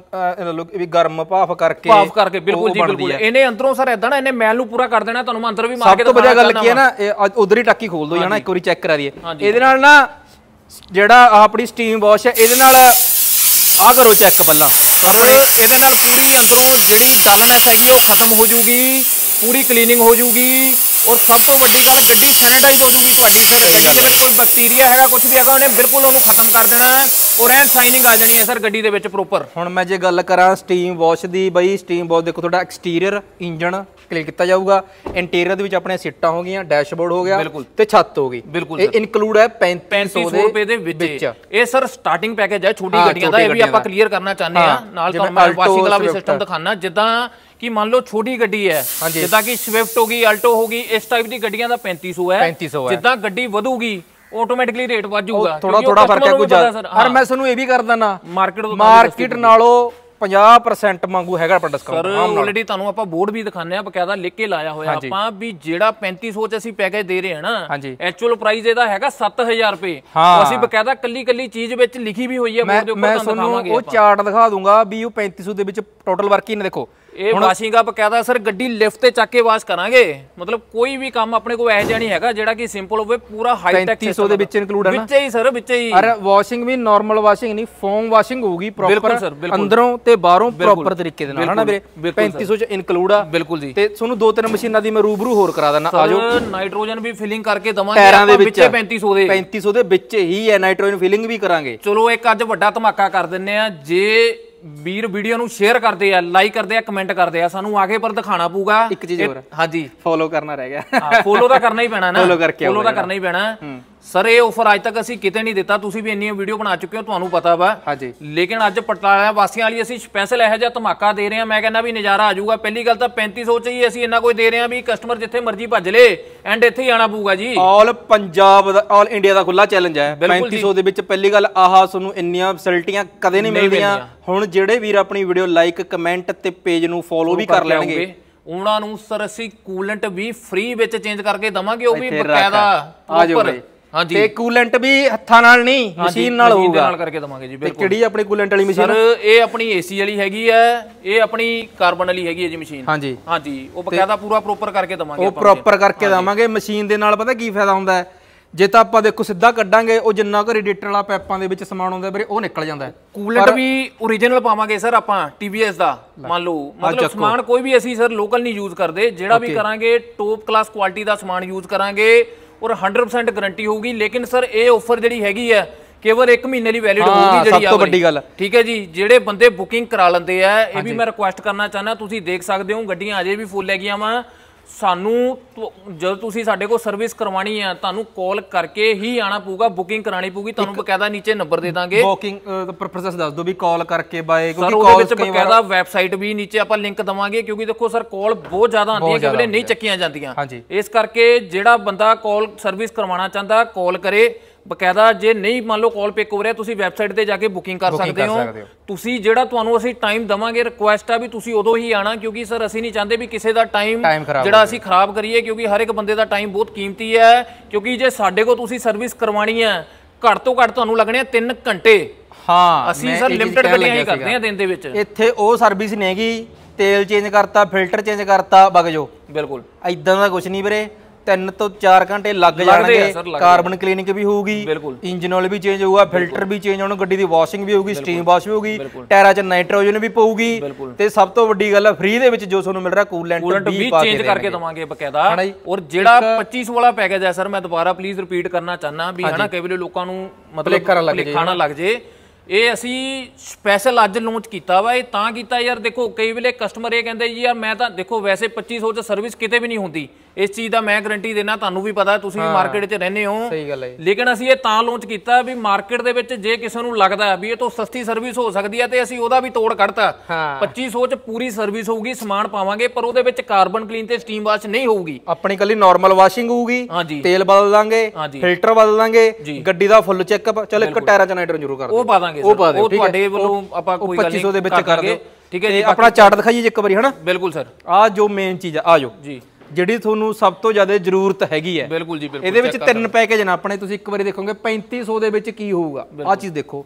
ਵੀ ਗਰਮ ਭਾਫ ਕਰਕੇ ਭਾਫ ਕਰਕੇ ਬਿਲਕੁਲ ਜੀ ਬਿਲਕੁਲ। ਇਹਨੇ ਅੰਦਰੋਂ ਸਰ ਇਦਾਂ ਨਾ ਇਹਨੇ ਮੈਲ ਨੂੰ ਪੂਰਾ ਕਰ ਦੇਣਾ। ਤੁਹਾਨੂੰ ਮੈਂ ਅੰਦਰ ਵੀ ਮਾਰ ਕੇ ਸਭ ਤੋਂ ਵਧੀਆ ਗੱਲ ਕੀ ਹੈ ਨਾ, ਉਧਰ ਹੀ ਟਾਕੀ ਖੋਲ ਦੋ ਜਾਣਾ, ਇੱਕ ਵਾਰੀ ਚੈੱਕ ਕਰਾ ਦਈਏ। ਇਹਦੇ ਨਾਲ ਨਾ ਜਿਹੜਾ ਆਪਣੀ ਸਟੀਮ ਵਾਸ਼ ਹੈ, ਇਹਦੇ ਨਾਲ ਆਹ ਕਰੋ ਚੈੱਕ ਪਹਿਲਾਂ। ਇਹਦੇ ਨਾਲ ਪੂਰੀ ਅੰਦਰੋਂ ਜਿਹੜੀ ਡਲਨੈਸ ਹੈਗੀ ਉਹ ਖਤਮ ਹੋ ਜੂਗੀ। ਪੂਰੀ ਕਲੀਨਿੰਗ ਹੋ ਜੂਗੀ ਔਰ ਸਭ ਤੋਂ ਵੱਡੀ ਗੱਲ ਗੱਡੀ ਸੈਨੀਟਾਈਜ਼ ਹੋ ਜੂਗੀ ਤੁਹਾਡੀ ਸਰ ਗੱਡੀ ਦੇ ਵਿੱਚ ਕੋਈ ਬੈਕਟੀਰੀਆ ਹੈਗਾ ਕੁਝ ਵੀ ਹੈਗਾ ਉਹਨੇ ਬਿਲਕੁਲ ਉਹਨੂੰ ਖਤਮ ਕਰ ਦੇਣਾ ਹੈ ਔਰ ਐਨ ਸ਼ਾਈਨਿੰਗ ਆ ਜਾਣੀ ਹੈ ਸਰ ਗੱਡੀ ਦੇ ਵਿੱਚ ਪ੍ਰੋਪਰ। ਹੁਣ ਮੈਂ ਜੇ ਗੱਲ ਕਰਾਂ ਸਟੀਮ ਵਾਸ਼ ਦੀ, ਬਈ ਸਟੀਮ ਵਾਸ਼ ਦੇਖੋ ਤੁਹਾਡਾ ਐਕਸਟੀਰੀਅਰ ਇੰਜਨ ਕਲੀਨ ਕੀਤਾ ਜਾਊਗਾ, ਇੰਟੀਰੀਅਰ ਦੇ ਵਿੱਚ ਆਪਣੇ ਸੀਟਾਂ ਹੋ ਗਈਆਂ, ਡੈਸ਼ਬੋਰਡ ਹੋ ਗਿਆ ਤੇ ਛੱਤ ਹੋ ਗਈ, ਬਿਲਕੁਲ ਇਹ ਇਨਕਲੂਡ ਹੈ ਪੈਂਤੀ ਸੌ ਰੁਪਏ ਦੇ ਵਿੱਚ। ਇਹ ਸਰ ਸਟਾਰਟਿੰਗ ਪੈਕੇਜ ਹੈ ਛੋਟੀ ਗੱਡੀਆਂ ਦਾ, ਇਹ ਵੀ ਆਪਾਂ ਕਲੀਅਰ ਕਰਨਾ ਚਾਹੁੰਦੇ ਆ। ਨਾਲ ਤੁਹਾਨੂੰ ਮੈਂ ਵਾਸ਼ਿੰਗ ਵਾਲਾ ਵੀ ਸਿਸਟਮ ਦਿਖਾਣਾ, ਜਿੱਦਾਂ ਕਿ ਮੰਨ ਲਓ ਛੋਟੀ ਗੱਡੀ ਹੈ ਜਿੱਦਾਂ ਕਿ ਸਵਿਫਟ ਹੋ ਗਈ, ਆਲਟੋ ਹੋ ਗਈ, ਇਸ ਟਾਈਪ ਦੀ ਗੱਡੀਆਂ ਦਾ ਪੈਂਤੀ ਸੌ ਹੈ। ਜਿੱਦਾਂ ਗੱਡੀ ਵਧੂਗੀ ਆਟੋਮੈਟਿਕਲੀ ਰੇਟ ਵੱਧ ਜਾਊਗਾ, ਥੋੜਾ ਥੋੜਾ ਫਰਕ ਹੈ ਕੁਝ ਜ਼ਿਆਦਾ। ਪਰ ਮੈਂ ਤੁਹਾਨੂੰ ਇਹ ਵੀ ਕਰ ਦਿੰਦਾ ਮਾਰਕੀਟ ਮਾਰਕੀਟ ਨਾਲੋਂ ਪੰਜਾਹ ਪਰਸੈਂਟ ਮੰਗੂ ਹੈਗਾ ਪਰ ਡਿਸਕਾਊਂਟ। ਸਰ ਆਲਰੇਡੀ ਤੁਹਾਨੂੰ ਆਪਾਂ ਬੋਰਡ ਵੀ ਦਿਖਾਉਂਦੇ ਆ, ਬਕਾਇਦਾ ਲਿਖ ਕੇ ਲਾਇਆ ਹੋਇਆ ਆਪਾਂ ਵੀ ਜਿਹੜਾ ਪੈਂਤੀ ਸੌ ਚ ਅਸੀਂ ਪੈਕੇਜ ਦੇ ਰਹੇ ਹਾਂ ਨਾ, ਐਕਚੁਅਲ ਪ੍ਰਾਈਸ ਇਹਦਾ ਹੈਗਾ ਸੱਤ ਹਜ਼ਾਰ ਰੁਪਏ। ਅਸੀਂ ਬਕਾਇਦਾ ਕੱਲੀ ਕੱਲੀ ਚੀਜ਼ ਵਿੱਚ ਲਿਖੀ ਵੀ ਹੋਈ ਹੈ ਬੋਰਡ ਦੇ ਉੱਪਰ, ਤੁਹਾਨੂੰ ਦਿਖਾਵਾਂਗੇ। ਉਹ ਚਾਰਟ ਦਿਖਾ ਦੂੰਗਾ ਵੀ ਉਹ ਪੈਂਤੀ ਸੌ ਦੇ ਵਿੱਚ ਟੋਟਲ ਵਰਕ ਹੀ ਨੇ। ਦੇਖੋ ਇਹ ਵਾਸ਼ਿੰਗ ਆ ਬਕਾਇਦਾ ਸਰ ਗੱਡੀ ਲਿਫਟ ਤੇ ਚੱਕ ਕੇ ਵਾਸ਼ ਕਰਾਂਗੇ, ਮਤਲਬ ਕੋਈ ਵੀ ਕੰਮ ਆਪਣੇ ਕੋਲ ਇਹੋ ਜਿਹਾ ਨਹੀਂ ਹੈਗਾ ਜਿਹੜਾ ਕਿ ਸਿੰਪਲ ਹੋਵੇ, ਪੂਰਾ ਹਾਈ ਟੈਕ ਪੈਂਤੀ ਸੌ ਦੇ ਵਿੱਚ ਇਨਕਲੂਡ ਹੈ ਨਾ ਵਿੱਚ ਹੀ ਸਰ ਵਿੱਚ ਹੀ। ਅਰੇ ਵਾਸ਼ਿੰਗ ਵੀ ਨਾਰਮਲ ਵਾਸ਼ਿੰਗ ਨਹੀਂ, ਫੋਮ ਵਾਸ਼ਿੰਗ ਹੋਊਗੀ ਪ੍ਰੋਪਰ ਅੰਦਰੋਂ ਤੇ ਬਾਹਰੋਂ ਪ੍ਰੋਪਰ ਤਰੀਕੇ ਦੇ ਨਾਲ ਹੈ ਨਾ ਵੀਰੇ। ਪੈਂਤੀ ਸੌ ਚ ਇਨਕਲੂਡ ਆ ਬਿਲਕੁਲ ਜੀ। ਤੇ ਤੁਹਾਨੂੰ ਦੋ ਤਿੰਨ ਮਸ਼ੀਨਾਂ ਦੀ ਮੈਂ ਰੂਬਰੂ ਹੋਰ ਕਰਾ ਦਿੰਦਾ, ਆਜੋ। ਨਾਈਟ੍ਰੋਜਨ ਵੀ ਫਿਲਿੰਗ ਕਰਕੇ ਦਵਾਂਗੇ ਆਪਾਂ ਵਿੱਚ ਪੈਂਤੀ ਸੌ ਦੇ ਪੈਂਤੀ ਸੌ ਦੇ ਵਿੱਚ ਹੀ ਹੈ, ਨਾਈਟ੍ਰੋਜਨ ਫਿਲਿੰਗ ਵੀ ਕਰਾਂਗੇ। ਚਲੋ ਇੱਕ ਅੱਜ ਵੱਡਾ ਧਮਾਕਾ ਕਰ ਦਿੰਨੇ ਆ, ਜੇ ਵੀਰ ਵੀਡੀਓ ਨੂੰ ਸ਼ੇਅਰ ਕਰਦੇ ਆ, ਲਾਈਕ ਕਰਦੇ ਆ, ਕਮੈਂਟ ਕਰਦੇ ਆ, ਸਾਨੂੰ ਆਗੇ ਪਰ ਦਿਖਾਣਾ ਪਊਗਾ। ਇੱਕ ਚੀਜ਼ ਹੋਰ, ਹਾਂਜੀ ਫੋਲੋ ਕਰਨਾ ਰਹਿ ਗਿਆ। ਫੋਲੋ ਤਾਂ ਕਰਨਾ ਹੀ ਪੈਣਾ ਨਾ, ਫੋਲੋ ਕਰਕੇ ਫੋਲੋ ਤਾਂ ਕਰਨਾ ਹੀ ਪੈਣਾ ਸਰ। ਇਹ ਆਫਰ ਅੱਜ ਤੱਕ ਅਸੀਂ ਕਿਤੇ ਨਹੀਂ ਦਿੱਤਾ, ਤੁਸੀਂ ਵੀ ਇੰਨੀਆਂ ਵੀਡੀਓ ਬਣਾ ਚੁੱਕੇ ਹੋ, ਤੁਹਾਨੂੰ ਪਤਾ ਵਾ। ਲੇਕਿਨ ਅੱਜ ਪਟਿਆਲਾ ਵਾਸੀਆਂ ਲਈ ਅਸੀਂ ਸਪੈਸ਼ਲ ਇਹੋ ਜਿਹਾ ਧਮਾਕਾ ਦੇ ਰਹੇ ਹਾਂ। ਮੈਂ ਕਹਿੰਦਾ ਵੀ ਨਜ਼ਾਰਾ ਆ ਜਾਊਗਾ। ਪਹਿਲੀ ਗੱਲ ਤਾਂ ਪੈਂਤੀ ਸੌ ਚ ਹੀ ਅਸੀਂ ਇੰਨਾ ਕੋਈ ਦੇ ਰਹੇ ਹਾਂ ਵੀ ਕਸਟਮਰ ਜਿੱਥੇ ਮਰਜ਼ੀ ਭੱਜ ਲੇ ਐਂਡ ਇੱਥੇ ਹੀ ਆਣਾ ਪਊਗਾ ਜੀ। ਆਲ ਪੰਜਾਬ ਦਾ, ਆਲ ਇੰਡੀਆ ਦਾ ਖੁੱਲਾ ਚੈਲੰਜ ਹੈ। ਪੈਂਤੀ ਸੌ ਦੇ ਵਿੱਚ ਪਹਿਲੀ ਗੱਲ ਆਹ ਤੁਹਾਨੂੰ ਇੰਨੀਆਂ ਫੈਸਿਲਿਟੀਆਂ ਕਦੇ ਨਹੀਂ ਮਿਲਦੀਆਂ। ਹੁਣ ਜਿਹੜੇ ਵੀਰ ਆਪਣੀ ਵੀਡੀਓ ਲਾਈਕ ਕਮੈਂਟ ਤੇ ਪੇਜ ਨੂੰ ਫੋਲੋ ਵੀ ਕਰ ਲੈਣਗੇ, ਉਹਨਾਂ ਨੂੰ ਸਰ ਅਸੀਂ ਕੂਲੈਂਟ ਵੀ ਫ੍ਰੀ ਵਿੱਚ ਚੇਂਜ ਕਰਕੇ ਦਵਾਂਗੇ, ਉਹ ਵੀ ਬਕਾਇਦਾ ਪ੍ਰੋਪਰ। ਹਾਂਜੀ ਤੇ ਕੂਲੈਂਟ ਵੀ ਹੱਥਾਂ ਨਾਲ ਨਹੀਂ ਮਸ਼ੀਨ ਨਾਲ ਹੋਊਗਾ, ਨਾਲ ਕਰਕੇ ਦਵਾਂਗੇ ਜੀ। ਬਿਲਕੁਲ। ਕਿਹੜੀ ਆਪਣੀ ਕੂਲੈਂਟ ਵਾਲੀ ਮਸ਼ੀਨ? ਸਰ ਇਹ ਆਪਣੀ ਏਸੀ ਵਾਲੀ ਹੈਗੀ ਹੈ, ਇਹ ਆਪਣੀ ਕਾਰਬਨ ਵਾਲੀ ਹੈਗੀ ਹੈ ਜੀ ਮਸ਼ੀਨ। ਹਾਂਜੀ ਹਾਂਜੀ ਉਹ ਬਕਾਇਦਾ ਪੂਰਾ ਪ੍ਰੋਪਰ ਕਰਕੇ ਦਵਾਂਗੇ, ਉਹ ਪ੍ਰੋਪਰ ਕਰਕੇ ਦਵਾਂਗੇ। ਮਸ਼ੀਨ ਦੇ ਨਾਲ ਪਤਾ ਕੀ ਫਾਇਦਾ ਹੁੰਦਾ ਹੈ, ਜੇ ਤਾਂ ਆਪਾਂ ਦੇਖੋ ਸਿੱਧਾ ਕੱਢਾਂਗੇ ਉਹ ਜਿੰਨਾ ਕੁ ਰੇਡੀਏਟਰ ਵਾਲਾ ਪੈਪਾਂ ਦੇ ਵਿੱਚ ਸਮਾਨ ਹੁੰਦਾ ਵੀਰੇ ਉਹ ਨਿਕਲ ਜਾਂਦਾ ਹੈ। ਕੂਲੈਂਟ ਵੀ ਓਰੀਜਨਲ ਪਾਵਾਂਗੇ ਸਰ ਆਪਾਂ, ਟੀਵੀਐਸ ਦਾ ਮੰਨ ਲਓ, ਮਤਲਬ ਸਮਾਨ ਕੋਈ ਵੀ ਅਸੀਂ ਸਰ ਲੋਕਲ ਨਹੀਂ ਯੂਜ਼ ਕਰਦੇ, ਜਿਹੜਾ ਵੀ ਕਰਾਂਗੇ ਟੌਪ ਕਲਾਸ ਕੁਆਲਿਟੀ ਦਾ ਸਮਾਨ ਯੂਜ਼ ਕਰਾਂਗੇ ਔਰ ਹੰਡਰਡ ਪਰਸੈਂਟ ਗਾਰੰਟੀ ਹੋਊਗੀ। ਲੇਕਿਨ ਸਰ ਇਹ ਆਫਰ ਜਿਹੜੀ ਹੈਗੀ ਹੈ ਕੇਵਲ ਇੱਕ ਮਹੀਨੇ ਲਈ ਵੈਲਿਡ ਹੋਊਗੀ ਜਿਹੜੀ ਆ, ਸਭ ਤੋਂ ਵੱਡੀ ਗੱਲ। ਠੀਕ ਹੈ ਜੀ, ਜਿਹੜੇ ਬੰਦੇ ਬੁਕਿੰਗ ਕਰਾ ਲੈਂਦੇ ਆ, ਇਹ ਵੀ ਮੈਂ ਰਿਕੁਐਸਟ ਕਰਨਾ ਚਾਹੁੰਦਾ, ਤੁਸੀਂ ਦੇਖ ਸਕਦੇ ਹੋ ਗੱਡੀਆਂ ਅਜੇ ਵੀ ਫੁੱਲ ਹੈਗੀਆਂ ਵਾ। ਸਾਨੂੰ ਜਦੋਂ ਤੁਸੀਂ ਸਾਡੇ ਕੋਲ ਸਰਵਿਸ ਕਰਵਾਣੀ ਹੈ ਤੁਹਾਨੂੰ ਕਾਲ ਕਰਕੇ ਹੀ ਆਣਾ ਪਊਗਾ, ਬੁਕਿੰਗ ਕਰਾਣੀ ਪਊਗੀ। ਤੁਹਾਨੂੰ ਬਕਾਇਦਾ ਨੀਚੇ ਨੰਬਰ ਦੇ ਦਾਂਗੇ, ਬੁਕਿੰਗ ਪ੍ਰੋਸੈਸ ਦੱਸ ਦਿਓ ਵੀ ਕਾਲ ਕਰਕੇ ਬਾਏ, ਕਿਉਂਕਿ ਕਾਲ ਵਿੱਚ ਬਕਾਇਦਾ ਵੈਬਸਾਈਟ ਵੀ ਨੀਚੇ ਆਪਾਂ ਲਿੰਕ ਦਵਾਂਗੇ, ਕਿਉਂਕਿ ਦੇਖੋ ਸਰ ਕਾਲ ਬਹੁਤ ਜ਼ਿਆਦਾ ਆਉਂਦੀਆਂ, ਕਿ ਵੇਲੇ ਨਹੀਂ ਚੱਕੀਆਂ ਜਾਂਦੀਆਂ। ਇਸ ਕਰਕੇ ਜਿਹੜਾ ਬੰਦਾ ਕਾਲ ਸਰਵਿਸ ਕਰਵਾਉਣਾ ਚਾਹੁੰਦਾ ਕਾਲ ਕਰੇ ਬਕਾਇਦਾ। ਜੇ ਨਹੀਂ ਮੰਨ ਲਓ ਕਾਲ ਪਿਕ ਹੋ ਰਿਹਾ, ਤੁਸੀਂ ਵੈਬਸਾਈਟ ਤੇ ਜਾ ਕੇ ਬੁਕਿੰਗ ਕਰ ਸਕਦੇ ਹੋ। ਤੁਸੀਂ ਜਿਹੜਾ ਤੁਹਾਨੂੰ ਅਸੀਂ ਟਾਈਮ ਦਵਾਂਗੇ, ਰਿਕੁਐਸਟ ਆ ਵੀ ਤੁਸੀਂ ਉਦੋਂ ਹੀ ਆਣਾ, ਕਿਉਂਕਿ ਸਰ ਅਸੀਂ ਨਹੀਂ ਚਾਹੁੰਦੇ ਵੀ ਕਿਸੇ ਦਾ ਟਾਈਮ ਜਿਹੜਾ ਅਸੀਂ ਖਰਾਬ ਕਰੀਏ, ਕਿਉਂਕਿ ਹਰ ਇੱਕ ਬੰਦੇ ਦਾ ਟਾਈਮ ਬਹੁਤ ਕੀਮਤੀ ਹੈ। ਕਿਉਂਕਿ ਜੇ ਸਾਡੇ ਕੋਲ ਤੁਸੀਂ ਸਰਵਿਸ ਕਰਵਾਣੀ ਹੈ ਘੱਟ ਤੋਂ ਘੱਟ ਤੁਹਾਨੂੰ ਲੱਗਣੇ ਆ ਤਿੰਨ ਘੰਟੇ। ਹਾਂ ਅਸੀਂ ਸਰ ਲਿਮਟਿਡ ਗੱਡੀਆਂ ਹੀ ਕਰਦੇ ਆ ਦਿਨ ਦੇ ਵਿੱਚ। ਇੱਥੇ ਉਹ ਸਰਵਿਸ ਨਹੀਂ ਹੈਗੀ ਤੇਲ ਚੇਂਜ ਕਰਤਾ, ਫਿਲਟਰ ਚੇਂਜ ਕਰਤਾ, ਵਗ ਜਾਓ। ਬਿਲਕੁਲ ਇਦਾਂ ਦਾ ਕੁਝ ਨਹੀਂ ਵੀਰੇ, ਤਿੰਨ ਤੋਂ ਚਾਰ ਘੰਟੇ ਲੱਗ ਜਾਣਗੇ। ਕਾਰਬਨ ਕਲੀਨਿੰਗ ਵੀ ਹੋਊਗੀ, ਇੰਜਨ ਆਇਲ ਵੀ ਚੇਂਜ ਹੋਊਗਾ, ਫਿਲਟਰ ਵੀ ਚੇਂਜ ਹੋਣਾ, ਗੱਡੀ ਦੀ ਵਾਸ਼ਿੰਗ ਵੀ ਹੋਊਗੀ, ਸਟੀਮ ਵਾਸ਼ ਵੀ ਹੋਊਗੀ, ਟਾਇਰਾਂ 'ਚ ਨਾਈਟ੍ਰੋਜਨ ਵੀ ਪਊਗੀ, ਤੇ ਸਭ ਤੋਂ ਵੱਡੀ ਗੱਲ ਫ੍ਰੀ ਦੇ ਵਿੱਚ ਜੋ ਤੁਹਾਨੂੰ ਮਿਲ ਰਿਹਾ ਕੂਲੈਂਟ ਵੀ ਚੇਂਜ ਕਰਕੇ ਦਵਾਂਗੇ ਬਕਾਇਦਾ। ਔਰ ਜਿਹੜਾ ਪੱਚੀ ਸੌ ਵਾਲਾ ਪੈਕੇਜ ਹੈ ਸਰ, ਮੈਂ ਦੁਬਾਰਾ ਪਲੀਜ਼ ਰਿਪੀਟ ਕਰਨਾ ਚਾਹਨਾ ਵੀ ਹਨਾ ਕਈ ਵੇਲੇ ਲੋਕਾਂ ਨੂੰ ਮਤਲਬ ਲਿਖਾਣਾ ਲੱਗ ਜੇ, ਇਹ ਅਸੀਂ ਸਪੈਸ਼ਲ ਅੱਜ ਲਾਂਚ ਕੀਤਾ ਵਾ। ਇਹ ਤਾਂ ਕੀਤਾ ਯਾਰ ਦੇਖੋ ਕਈ ਵੇਲੇ ਕਸਟਮਰ ਇਹ ਕਹਿੰਦੇ ਜੀ ਯਾਰ ਮੈਂ ਤਾਂ ਦੇਖੋ ਵੈਸੇ ਪੱਚੀ ਸੌ 'ਚ ਸਰਵਿਸ ਕਿਤੇ ਵੀ ਨਹੀਂ ਹੁੰਦੀ, ਇਸ ਚੀਜ਼ ਦਾ ਮੈਂ ਗਾਰੰਟੀ ਦੇਣਾ, ਤੁਹਾਨੂੰ ਵੀ ਪਤਾ, ਤੁਸੀਂ ਵੀ ਮਾਰਕੀਟ 'ਚ ਰਹਿੰਦੇ ਹੋ। ਸਹੀ ਗੱਲ ਹੈ। ਲੇਕਿਨ ਅਸੀਂ ਇਹ ਤਾਂ ਲਾਂਚ ਕੀਤਾ ਵੀ ਮਾਰਕੀਟ ਦੇ ਵਿੱਚ ਜੇ ਕਿਸੇ ਨੂੰ ਲੱਗਦਾ ਵੀ ਇਹ ਤੋਂ ਸਸਤੀ ਸਰਵਿਸ ਹੋ ਸਕਦੀ ਹੈ ਤੇ ਅਸੀਂ ਉਹਦਾ ਵੀ ਤੋੜ ਕੱਢਤਾ। ਪੱਚੀ ਸੌ 'ਚ ਪੂਰੀ ਸਰਵਿਸ ਹੋਊਗੀ, ਸਮਾਨ ਪਾਵਾਂਗੇ, ਪਰ ਉਹਦੇ ਵਿੱਚ ਕਾਰਬਨ ਕਲੀਨ ਤੇ ਸਟੀਮ ਵਾਸ਼ ਨਹੀਂ ਹੋਊਗੀ, ਆਪਣੀ ਕੱਲੀ ਨਾਰਮਲ ਵਾਸ਼ਿੰਗ ਹੋਊਗੀ। ਤੇਲ ਬਦਲ ਦਾਂਗੇ, ਫਿਲਟਰ ਬਦਲ ਦਾਂਗੇ, ਗੱਡੀ ਦਾ ਫੁੱਲ ਚੈੱਕਅਪ, ਚਲ ਇੱਕ ਟਾਇਰਾਂ 'ਚ ਨਾਈਟ੍ਰੋਜਨ ਜ਼ਰੂਰ ਕਰ ਦਿਓ, ਉਹ ਪਾ ਦਾਂਗੇ, ਉਹ ਤੁਹਾਡੇ ਵੱਲੋਂ ਆਪਾਂ ਕੋਈ ਗੱਲ ਨਹੀਂ, ਪੱਚੀ ਸੌ ਦੇ ਵਿੱਚ ਕਰ ਦਿਓ। ਠੀਕ ਹੈ ਜੀ, ਆਪਣਾ ਚਾਰਟ ਦਿਖਾਈਏ ਇੱਕ ਵਾਰੀ ਹਨਾ। ਬਿਲਕੁਲ ਸਰ, ਆ ਜੋ ਮੇਨ ਚੀਜ਼ ਆ, ਆ ਜਾਓ ਜੀ, ਜਿਹੜੀ ਤੁਹਾਨੂੰ ਸਭ ਤੋਂ ਜ਼ਿਆਦਾ ਜ਼ਰੂਰਤ ਹੈਗੀ ਹੈ। ਬਿਲਕੁਲ ਜੀ ਬਿਲਕੁਲ। ਇਹਦੇ ਵਿੱਚ ਤਿੰਨ ਪੈਕੇਜ ਨੇ ਆਪਣੇ, ਤੁਸੀਂ ਇੱਕ ਵਾਰੀ ਦੇਖੋਗੇ ਪੈਂਤੀ ਸੌ ਦੇ ਵਿੱਚ ਕੀ ਹੋਊਗਾ। ਆਹ ਚੀਜ਼ ਦੇਖੋ,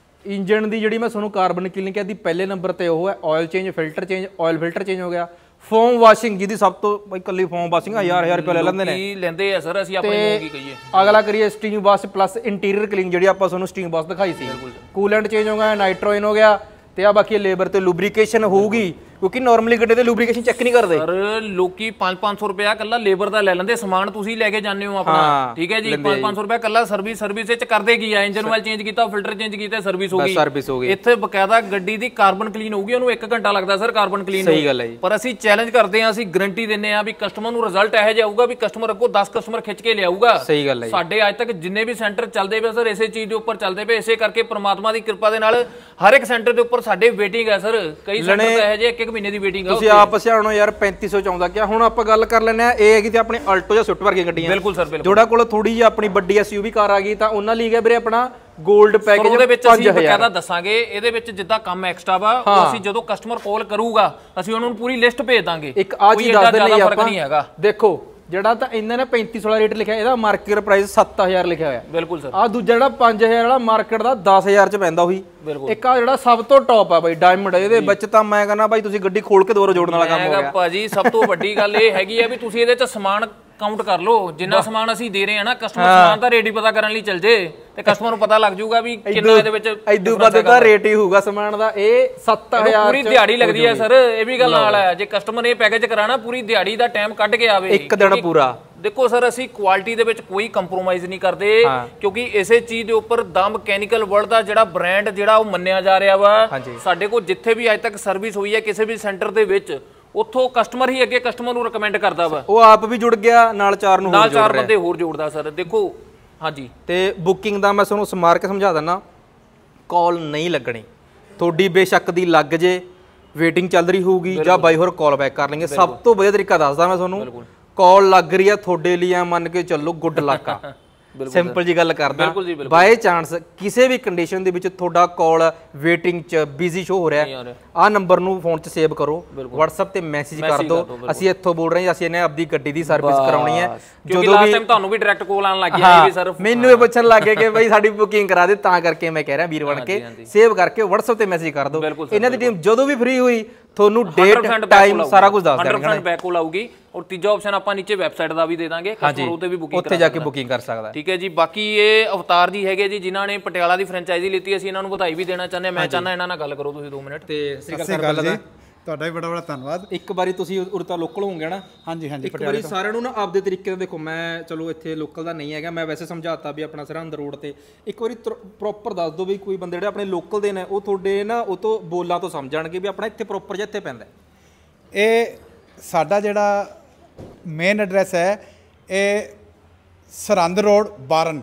ਇੰਜਨ ਦੀ ਜਿਹੜੀ ਮੈਂ ਤੁਹਾਨੂੰ ਕਾਰਬਨ ਕਲੀਨਿੰਗ ਕਹਿੰਦੀ ਪਹਿਲੇ ਨੰਬਰ ਤੇ ਉਹ ਹੈ, oil change, filter change, oil filter change ਹੋ ਗਿਆ, ਫੋਮ ਵਾਸ਼ਿੰਗ ਜਿਹਦੀ ਸਭ ਤੋਂ ਬਈ ਕੱਲੀ ਫੋਮ ਵਾਸ਼ਿੰਗ ਹਜ਼ਾਰ ਹਜ਼ਾਰ ਰੁਪਏ ਲੈ ਲੈਂਦੇ ਨੇ, ਕੀ ਲੈਂਦੇ ਆ ਸਰ, ਅਸੀਂ ਆਪਣੀ ਮਹਿੰਗੀ ਕਹੀਏ। ਅਗਲਾ ਕਰੀਏ steam wash plus interior clean, ਜਿਹੜੀ ਆਪਾਂ ਤੁਹਾਨੂੰ ਸਟੀਮ ਵਾਸ਼ ਦਿਖਾਈ ਸੀ, ਕੂਲੈਂਟ ਚੇਂਜ ਹੋ ਗਿਆ, ਨਾਈਟ੍ਰੋਜਨ ਹੋ ਗਿਆ, ਤੇ ਆ ਬਾਕੀ ਲੇਬਰ ਤੇ ਲੁਬਰੀਕੇਸ਼ਨ ਹੋਊਗੀ। ਕਿਉਂਕਿ ਨਾਰਮਲੀ ਗੱਡੇ ਤੇ ਲੂਬਰੀਕੇਸ਼ਨ ਚੈੱਕ ਨਹੀਂ ਕਰਦੇ ਸਰ ਲੋਕੀ ਪੰਜ ਪੰਜ ਸੌ ਰੁਪਿਆ ਕੱਲਾ ਲੇਬਰ ਦਾ ਲੈ ਲੈਂਦੇ, ਸਮਾਨ ਤੁਸੀਂ ਲੈ ਕੇ ਜਾਂਦੇ ਹੋ ਆਪਣਾ, ਠੀਕ ਹੈ ਜੀ। ਪੰਜ ਪੰਜ ਸੌ ਰੁਪਿਆ ਕੱਲਾ ਸਰਵਿਸ ਸਰਵਿਸ ਵਿੱਚ ਕਰਦੇ ਕੀ ਆ, ਇੰਜਨ ਆਇਲ ਚੇਂਜ ਕੀਤਾ, ਫਿਲਟਰ ਚੇਂਜ ਕੀਤਾ, ਸਰਵਿਸ ਹੋ ਗਈ, ਸਰਵਿਸ ਹੋ ਗਈ। ਇੱਥੇ ਬਕਾਇਦਾ ਗੱਡੀ ਦੀ ਕਾਰਬਨ ਕਲੀਨ ਹੋਊਗੀ, ਉਹਨੂੰ ਇੱਕ ਘੰਟਾ ਲੱਗਦਾ ਸਰ ਕਾਰਬਨ ਕਲੀਨ ਸਹੀ ਗੱਲ ਹੈ ਜੀ। ਪਰ ਅਸੀਂ ਚੈਲੰਜ ਕਰਦੇ ਹਾਂ, ਅਸੀਂ ਗਾਰੰਟੀ ਦਿੰਦੇ ਹਾਂ ਵੀ ਕਸਟਮਰ ਨੂੰ ਰਿਜ਼ਲਟ ਇਹੋ ਜਿਹਾ ਆਊਗਾ ਵੀ ਕਸਟਮਰ ਅੱਗੋਂ ਦਸ ਕਸਟਮਰ ਖਿੱਚ ਕੇ ਲਿਆਊਗਾ। ਸਹੀ ਗੱਲ ਹੈ। ਸਾਡੇ ਅੱਜ ਤੱਕ ਜਿੰਨੇ ਵੀ ਸੈਂਟਰ ਚੱਲਦੇ ਪਏ ਸਰ ਇਸੇ ਚੀਜ਼ ਦੇ ਉੱਪਰ ਚੱਲਦੇ ਪਏ, ਇਸੇ ਕਰਕੇ ਪ੍ਰਮਾਤਮਾ ਦੀ ਕਿਰਪਾ ਦੇ ਨਾਲ ਹਰ ਇੱਕ ਸੈਂਟਰ ਦੇ ਉੱਪਰ ਸਾਡੇ ਵੇਟਿੰਗ ਹੈ ਸਰ। ਕਈ ਸੈਂਟਰ ਤਾਂ ਇਹੋ ਜਿਹੇ ਇੱਕ ਇੱਕ ਮਹੀਨੇ ਦੀ ਵੇਟਿੰਗ ਹੈ। ਤੁਸੀਂ ਆਪ ਸਿਆਣੋ ਯਾਰ ਪੈਂਤੀ ਸੌ ਚ ਆਉਂਦਾ ਕਿਆ। ਹੁਣ ਆਪਾਂ ਗੱਲ ਕਰ ਲੈਂਦੇ ਆ, ਇਹ ਹੈਗੀ ਤੇ ਆਪਣੀ ਅਲਟੋ ਜਾਂ ਸਵਿਫਟ ਵਰਗੀਆਂ ਗੱਡੀਆਂ। ਬਿਲਕੁਲ ਸਰ ਬਿਲਕੁਲ। ਜਿਹੜਾ ਕੋਲ ਥੋੜੀ ਜਿਹੀ ਆਪਣੀ ਵੱਡੀ ਐਸਯੂਵੀ ਕਾਰ ਆ ਗਈ ਤਾਂ ਉਹਨਾਂ ਲਈ ਹੈ ਵੀਰੇ ਆਪਣਾ ਗੋਲਡ ਪੈਕੇਜ ਉਹਦੇ ਵਿੱਚ ਅਸੀਂ ਬਕਾਇਦਾ ਦੱਸਾਂਗੇ। ਇਹਦੇ ਵਿੱਚ ਜਿੱਦਾਂ ਕੰਮ ਐਕਸਟਰਾ ਵਾ ਉਹ ਅਸੀਂ ਜਦੋਂ ਕਸਟਮਰ ਕਾਲ ਕਰੂਗਾ ਅਸੀਂ ਉਹਨਾਂ ਨੂੰ ਪੂਰੀ ਲਿਸਟ ਭੇਜ ਦਾਂਗੇ। ਇੱਕ ਆ ਚੀਜ਼ ਦੱਸ ਦਿੰਦੇ ਆਪਾਂ ਨਹੀਂ ਹੈਗਾ। ਦੇਖੋ ਜਿਹੜਾ ਤਾਂ ਇਹਨਾਂ ਨੇ ਪੈਂਤੀ ਸੌ ਵਾਲਾ ਰੇਟ ਲਿਖਿਆ, ਇਹਦਾ ਮਾਰਕੀਟ ਪ੍ਰਾਈਸ ਸੱਤ ਹਜ਼ਾਰ ਲਿਖਿਆ ਹੋਇਆ। ਬਿਲਕੁਲ ਸਰ। ਆ ਦੂਜਾ ਜਿਹੜਾ ਪੰਜ ਹਜ਼ਾਰ ਵਾਲਾ ਮਾਰਕੀਟ ਦਾ ਦਸ ਹਜ਼ਾਰ ਚ ਪੈਂਦਾ ਉਹੀ। ਇੱਕ ਆ ਜਿਹੜਾ ਸਭ ਤੋਂ ਟੌਪ ਆ ਬਾਈ ਡਾਇਮੰਡ, ਇਹਦੇ ਵਿੱਚ ਤਾਂ ਮੈਂ ਕਹਿੰਦਾ ਬਾਈ ਤੁਸੀਂ ਗੱਡੀ ਖੋਲ ਕੇ ਦੁਬਾਰਾ ਜੋੜਨ ਵਾਲਾ ਕੰਮ ਹੋ ਗਿਆ ਭਾਜੀ। ਸਭ ਤੋਂ ਵੱਡੀ ਗੱਲ ਇਹ ਹੈਗੀ ਆ ਵੀ ਤੁਸੀਂ ਇਹਦੇ ਚ ਸਮਾਨ ਕਾਊਂਟ ਕਰ ਲਓ, ਜਿੰਨਾ ਸਮਾਨ ਅਸੀਂ ਦੇ ਰਹੇ ਹਾਂ ਨਾ ਕਸਟਮਰ ਸਮਾਨ ਤਾਂ ਰੇਟ ਹੀ ਪਤਾ ਕਰਨ ਲਈ ਚੱਲ ਜੇ ਤੇ ਕਸਟਮਰ ਨੂੰ ਪਤਾ ਲੱਗ ਜਾਊਗਾ ਵੀ ਕਿੰਨਾ ਇਹਦੇ ਵਿੱਚ ਇਦੋਂ ਵੱਧ ਦਾ ਰੇਟ ਹੀ ਹੋਊਗਾ ਸਮਾਨ ਦਾ। ਇਹ ਸੱਤ ਹਜ਼ਾਰ ਪੂਰੀ ਦਿਹਾੜੀ ਲੱਗਦੀ ਹੈ ਸਰ, ਇਹ ਵੀ ਗੱਲ ਨਾਲ ਹੈ। ਜੇ ਕਸਟਮਰ ਇਹ ਪੈਕੇਜ ਕਰਾਣਾ ਪੂਰੀ ਦਿਹਾੜੀ ਦਾ ਟਾਈਮ ਕੱਢ ਕੇ ਆਵੇ, ਇੱਕ ਦਿਨ ਪੂਰਾ। ਦੇਖੋ ਸਰ ਅਸੀਂ ਕੁਆਲਿਟੀ ਦੇ ਵਿੱਚ ਕੋਈ ਕੰਪਰੋਮਾਈਜ਼ ਨਹੀਂ ਕਰਦੇ, ਕਿਉਂਕਿ ਇਸੇ ਚੀਜ਼ ਦੇ ਉੱਪਰ ਦਾ ਮਕੈਨੀਕਲ ਵਰਲਡ ਦਾ ਜਿਹੜਾ ਬ੍ਰਾਂਡ ਜਿਹੜਾ ਉਹ ਮੰਨਿਆ ਜਾ ਰਿਹਾ ਵਾ। ਸਾਡੇ ਕੋਲ ਜਿੱਥੇ ਵੀ ਅੱਜ ਤੱਕ ਸਰਵਿਸ ਹੋਈ ਹੈ ਕਿਸੇ ਵੀ ਸੈਂਟਰ ਦੇ ਵਿੱਚ, ਉੱਥੋਂ ਕਸਟਮਰ ਹੀ ਅੱਗੇ ਕਸਟਮਰ ਨੂੰ ਰეკਮੈਂਡ ਕਰਦਾ ਵਾ। ਉਹ ਆਪ ਵੀ ਜੁੜ ਗਿਆ, ਨਾਲ ਚਾਰ ਨੂੰ ਨਾਲ ਚਾਰ ਬੰਦੇ ਹੋਰ ਜੋੜਦਾ ਸਰ। ਦੇਖੋ ਹਾਂਜੀ। ਤੇ ਬੁਕਿੰਗ ਦਾ ਮੈਂ ਤੁਹਾਨੂੰ ਸਮਾਰ ਕੇ ਸਮਝਾ ਦਿੰਦਾ, ਕਾਲ ਨਹੀਂ ਲੱਗਣੀ ਤੁਹਾਡੀ, ਬੇਸ਼ੱਕ ਦੀ ਲੱਗ ਜੇ, ਵੇਟਿੰਗ ਚੱਲ ਰਹੀ ਹੋਊਗੀ ਜਾਂ ਬਾਈ ਹੋਰ ਕਾਲ ਬੈਕ ਕਰ ਲੈਣਗੇ। ਸਭ ਤੋਂ ਵਧੀਆ ਤਰੀਕਾ ਦੱਸਦਾ ਮੈਂ ਤੁਹਾਨੂੰ, ਕਾਲ ਲੱਗ ਰਹੀ ਆ ਤੁਹਾਡੇ ਲਈ ਆ ਮੰਨ ਕੇ ਚੱਲੋ ਗੁੱਡ ਲੱਕ ਆ। ਸਿੰਪਲ ਜੀ ਗੱਲ ਕਰਦਾ, ਬਾਏ ਚਾਂਸ ਕਿਸੇ ਵੀ ਕੰਡੀਸ਼ਨ ਦੇ ਵਿੱਚ ਤੁਹਾਡਾ ਕਾਲ ਵੇਟਿੰਗ ਚ ਬਿਜ਼ੀ ਸ਼ੋ ਹੋ ਰਿਹਾ, ਆ ਨੰਬਰ ਨੂੰ ਫੋਨ ਚ ਸੇਵ ਕਰੋ, WhatsApp ਤੇ ਮੈਸੇਜ ਕਰ ਦਿਓ, ਅਸੀਂ ਇੱਥੋਂ ਬੋਲ ਰਹੇ ਹਾਂ, ਅਸੀਂ ਇਹਨੇ ਆਪਦੀ ਗੱਡੀ ਦੀ ਸਰਵਿਸ ਕਰਾਉਣੀ ਹੈ। ਜਦੋਂ ਲਾਸਟ ਟਾਈਮ ਤੁਹਾਨੂੰ ਵੀ ਡਾਇਰੈਕਟ ਕਾਲ ਆਉਣ ਲੱਗ ਗਿਆ ਵੀ ਸਰ, ਮੈਨੂੰ ਇਹ ਪੁੱਛਣ ਲੱਗੇ ਕਿ ਬਈ ਸਾਡੀ ਬੁਕਿੰਗ ਕਰਾ ਦੇ, ਤਾਂ ਕਰਕੇ ਮੈਂ ਕਹਿ ਰਿਹਾ ਵੀਰ ਬਣ ਕੇ ਸੇਵ ਕਰਕੇ WhatsApp ਤੇ ਮੈਸੇਜ ਕਰ ਦਿਓ। ਇਹਨਾਂ ਦੀ ਟੀਮ ਜਦੋਂ ਵੀ ਫ੍ਰੀ ਹੋਈ ਤੁਹਾਨੂੰ ਡੇਟ ਟਾਈਮ ਸਾਰਾ ਕੁਝ ਦੱਸ ਦੇਣਗੇ। ਹੰਡਰਡ ਪਰਸੈਂਟ ਬੈਕ ਕਾਲ ਆਊਗੀ। ਔਰ ਤੀਜਾ ਆਪਸ਼ਨ ਆਪਾਂ ਨੀਚੇ ਵੈਬਸਾਈਟ ਦਾ ਵੀ ਦੇ ਦਾਂਗੇ, ਕਸਟਮਰ ਉਹਤੇ ਵੀ ਬੁਕਿੰਗ ਉੱਥੇ ਜਾ ਕੇ ਬੁਕਿੰਗ ਕਰ ਸਕਦਾ। ਠੀਕ ਹੈ ਜੀ। ਬਾਕੀ ਇਹ ਅਵਤਾਰ ਜੀ ਹੈਗੇ ਜੀ ਜਿਨ੍ਹਾਂ ਨੇ ਪਟਿਆਲਾ ਦੀ ਫਰੈਂਚਾਈਜ਼ੀ ਲਿੱਤੀ, ਅਸੀਂ ਇਹਨਾਂ ਨੂੰ ਵਧਾਈ ਵੀ ਦੇਣਾ ਚਾਹੁੰਦੇ ਹਾਂ। ਮੈਂ ਚਾਹੁੰਦਾ ਇਹਨਾਂ ਨਾਲ ਗੱਲ ਕਰੋ ਤੁਸੀਂ ਦੋ ਮਿੰਟ। ਤੇ ਸਤਿ ਸ਼੍ਰੀ ਅਕਾਲ ਜੀ, ਤੁਹਾਡਾ ਵੀ ਬੜਾ ਬੜਾ ਧੰਨਵਾਦ। ਇੱਕ ਵਾਰੀ ਤੁਸੀਂ ਉਰੇ ਤਾਂ ਲੋਕਲ ਹੋਵੋਗੇ ਨਾ? ਹਾਂਜੀ ਹਾਂਜੀ। ਇੱਕ ਵਾਰੀ ਸਾਰਿਆਂ ਨੂੰ ਨਾ ਆਪਦੇ ਤਰੀਕੇ ਨਾਲ ਦੇਖੋ, ਮੈਂ ਚਲੋ ਇੱਥੇ ਲੋਕਲ ਦਾ ਨਹੀਂ ਹੈਗਾ, ਮੈਂ ਵੈਸੇ ਸਮਝਾਤਾ ਵੀ ਆਪਣਾ ਸਰਹੰਦ ਰੋਡ ਤੇ ਇੱਕ ਵਾਰੀ ਪ੍ਰੋਪਰ ਦੱਸ ਦਿਓ ਵੀ ਕੋਈ ਬੰਦੇ ਜਿਹੜੇ ਆਪਣੇ ਲੋਕਲ ਦੇ ਨੇ ਉਹ ਤੁਹਾਡੇ ਨਾ ਉਹ ਤੋਂ ਬੋਲਾਂ ਤੋਂ ਸਮਝਣਗੇ ਵੀ ਆਪਣਾ ਇੱਥੇ ਪ੍ਰੋਪਰ ਜਿਹਾ ਇੱਥੇ ਪੈਂਦਾ। ਇਹ ਸਾਡਾ ਜਿਹੜਾ ਮੇਨ ਐਡਰੈਸ ਹੈ ਇਹ ਸਰਹੰਦ ਰੋਡ ਬਾਰਨ।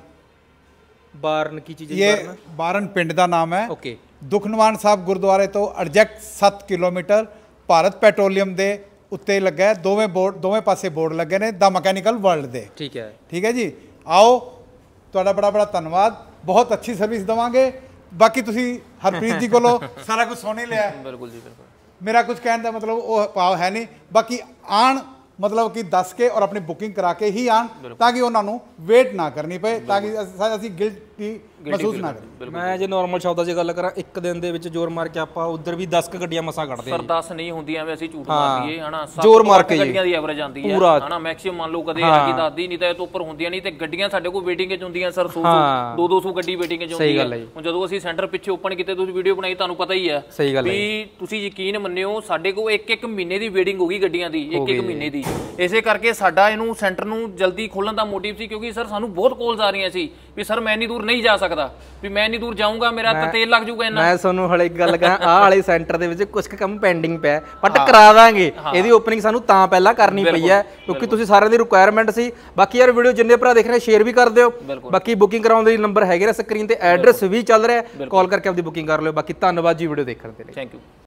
ਬਾਰਨ ਕੀ ਚੀਜ਼ ਹੈ? ਇਹ ਬਾਰਨ ਪਿੰਡ ਦਾ ਨਾਮ ਹੈ। ਓਕੇ। ਦੁਖਨਿਵਾਰਨ ਸਾਹਿਬ ਗੁਰਦੁਆਰੇ ਤੋਂ ਐਗਜ਼ੈਕਟ ਸੱਤ ਕਿਲੋਮੀਟਰ ਭਾਰਤ ਪੈਟਰੋਲੀਅਮ ਦੇ ਉੱਤੇ ਲੱਗਾ ਹੈ। ਦੋਵੇਂ ਬੋਰਡ ਦੋਵੇਂ ਪਾਸੇ ਬੋਰਡ ਲੱਗੇ ਨੇ ਦਾ ਮਕੈਨੀਕਲ ਵਰਲਡ ਦੇ। ਠੀਕ ਹੈ ਠੀਕ ਹੈ ਜੀ। ਆਓ, ਤੁਹਾਡਾ ਬੜਾ ਬੜਾ ਧੰਨਵਾਦ, ਬਹੁਤ ਅੱਛੀ ਸਰਵਿਸ ਦੇਵਾਂਗੇ। ਬਾਕੀ ਤੁਸੀਂ ਹਰਪ੍ਰੀਤ ਜੀ ਕੋਲੋਂ ਸਾਰਾ ਕੁਝ ਸੁਣ ਹੀ ਲਿਆ। ਬਿਲਕੁਲ ਜੀ ਬਿਲਕੁਲ। ਮੇਰਾ ਕੁਝ ਕਹਿਣ ਦਾ ਮਤਲਬ ਉਹ ਭਾਵ ਹੈ ਨਹੀਂ। ਬਾਕੀ ਆਣ ਮਤਲਬ ਕਿ ਦੱਸ ਕੇ ਔਰ ਆਪਣੀ ਬੁਕਿੰਗ ਕਰਾ ਕੇ ਹੀ ਆਣ, ਤਾਂ ਕਿ ਉਹਨਾਂ ਨੂੰ ਵੇਟ ਨਾ ਕਰਨੀ ਪਏ, ਤਾਂ ਕਿ ਅਸੀਂ ਗਿਲਟੀ ਮਹਿਸੂਸ ਨਾ ਕਰੀਏ। ਮੈਂ ਜੇ ਨਾਰਮਲ ਸ਼ਬਦਾਂ 'ਚ ਗੱਲ ਕਰਾਂ, ਇੱਕ ਦਿਨ ਦੇ ਵਿੱਚ ਜ਼ੋਰ ਮਾਰ ਕੇ ਆਪਾਂ ਉਧਰ ਵੀ ਦਸ ਕ ਗੱਡੀਆਂ ਮਸਾਂ ਕੱਢਦੇ ਹਾਂ। ਸਰ ਦਸ ਨਹੀਂ ਹੁੰਦੀਆਂ ਐਵੇਂ ਅਸੀਂ ਝੂਠ ਮਾਰ ਦਈਏ ਹਨਾ। ਜ਼ੋਰ ਮਾਰ ਕੇ ਗੱਡੀਆਂ ਦੀ ਐਵਰੇਜ ਆਉਂਦੀ ਹੈ ਹਨਾ, ਮੈਕਸਿਮਮ ਮੰਨ ਲਓ ਕਦੇ ਆ ਗਈ ਦੱਸਦੀ, ਨਹੀਂ ਤਾਂ ਇਹ ਤੋਂ ਉੱਪਰ ਹੁੰਦੀਆਂ ਨਹੀਂ। ਤੇ ਗੱਡੀਆਂ ਸਾਡੇ ਕੋਲ ਵੇਟਿੰਗ 'ਚ ਹੁੰਦੀਆਂ ਸਰ, ਸੌ ਦੋ ਦੋ ਸੌ ਗੱਡੀ ਵੇਟਿੰਗ 'ਚ ਹੁੰਦੀ ਹੈ। ਹੁਣ ਜਦੋਂ ਅਸੀਂ ਸੈਂਟਰ ਪਿੱਛੇ ਓਪਨ ਕੀਤੇ, ਤੁਸੀਂ ਵੀਡੀਓ ਬਣਾਈ, ਤੁਹਾਨੂੰ ਪਤਾ ਹੀ ਹੈ ਵੀ ਤੁਸੀਂ ਯਕੀਨ ਮੰਨਿਓ ਸਾਡੇ ਕੋਲ ਇੱਕ ਇੱਕ ਮਹੀਨੇ ਦੀ ਵੇਟਿੰਗ ਹੋ ਗਈ ਗੱਡੀਆਂ ਦੀ, ਇੱਕ ਇੱਕ ਮਹੀਨੇ ਦੀ। ਇਸੇ ਕਰਕੇ ਸਾਡਾ ਇਹਨੂੰ ਸੈਂਟਰ ਨੂੰ ਜਲਦੀ ਖੋਲਣ ਦਾ ਮੋਟਿਵ ਸੀ, ਕਿਉਂਕਿ ਸਰ ਸਾਨੂੰ ਬਹੁਤ ਕਾਲਸ ਆ ਰਹੀਆਂ ਸੀ ਵੀ ਸਰ ਮੈਂ ਇੰਨੀ ਦੂਰ ਨਹੀਂ ਜਾ ਸਕਦਾ, ਵੀ ਮੈਂ ਇੰਨੀ ਦੂਰ ਜਾਊਂਗਾ ਮੇਰਾ ਤਾਂ ਤੇਲ ਲੱਗ ਜਾਊਗਾ ਇੰਨਾ। ਮੈਂ ਤੁਹਾਨੂੰ ਹਲੇ ਇੱਕ ਗੱਲ ਕਹਾਂ, ਆਹ ਵਾਲੇ ਸੈਂਟਰ ਦੇ ਵਿੱਚ ਕੁਝ ਕੰਮ ਪੈਂਡਿੰਗ ਪਿਆ, ਬਟ ਕਰਾ ਦਾਂਗੇ। ਇਹਦੀ ਓਪਨਿੰਗ ਸਾਨੂੰ ਤਾਂ ਪਹਿਲਾਂ ਕਰਨੀ ਪਈ ਹੈ ਕਿਉਂਕਿ ਤੁਸੀਂ ਸਾਰਿਆਂ ਦੀ ਰਿਕੁਆਇਰਮੈਂਟ ਸੀ। ਬਾਕੀ ਯਾਰ ਵੀਡੀਓ ਜਿੰਨੇ ਭਰਾ ਦੇਖ ਰਹੇ ਸ਼ੇਅਰ ਵੀ ਕਰ ਦਿਓ। ਬਾਕੀ ਬੁਕਿੰਗ ਕਰਾਉਣ ਦੇ ਨੰਬਰ ਹੈਗੇ ਨੇ ਸਕਰੀਨ ਤੇ, ਐਡਰੈਸ ਵੀ ਚੱਲ ਰਿਹਾ, ਕਾਲ ਕਰਕੇ ਆਪਦੀ ਬੁਕਿੰਗ ਕਰ ਲਿਓ। ਬਾਕੀ ਧੰਨਵਾਦ ਜੀ ਵੀਡੀਓ ਦੇਖਣ ਦੇ ਲਈ। Thank you.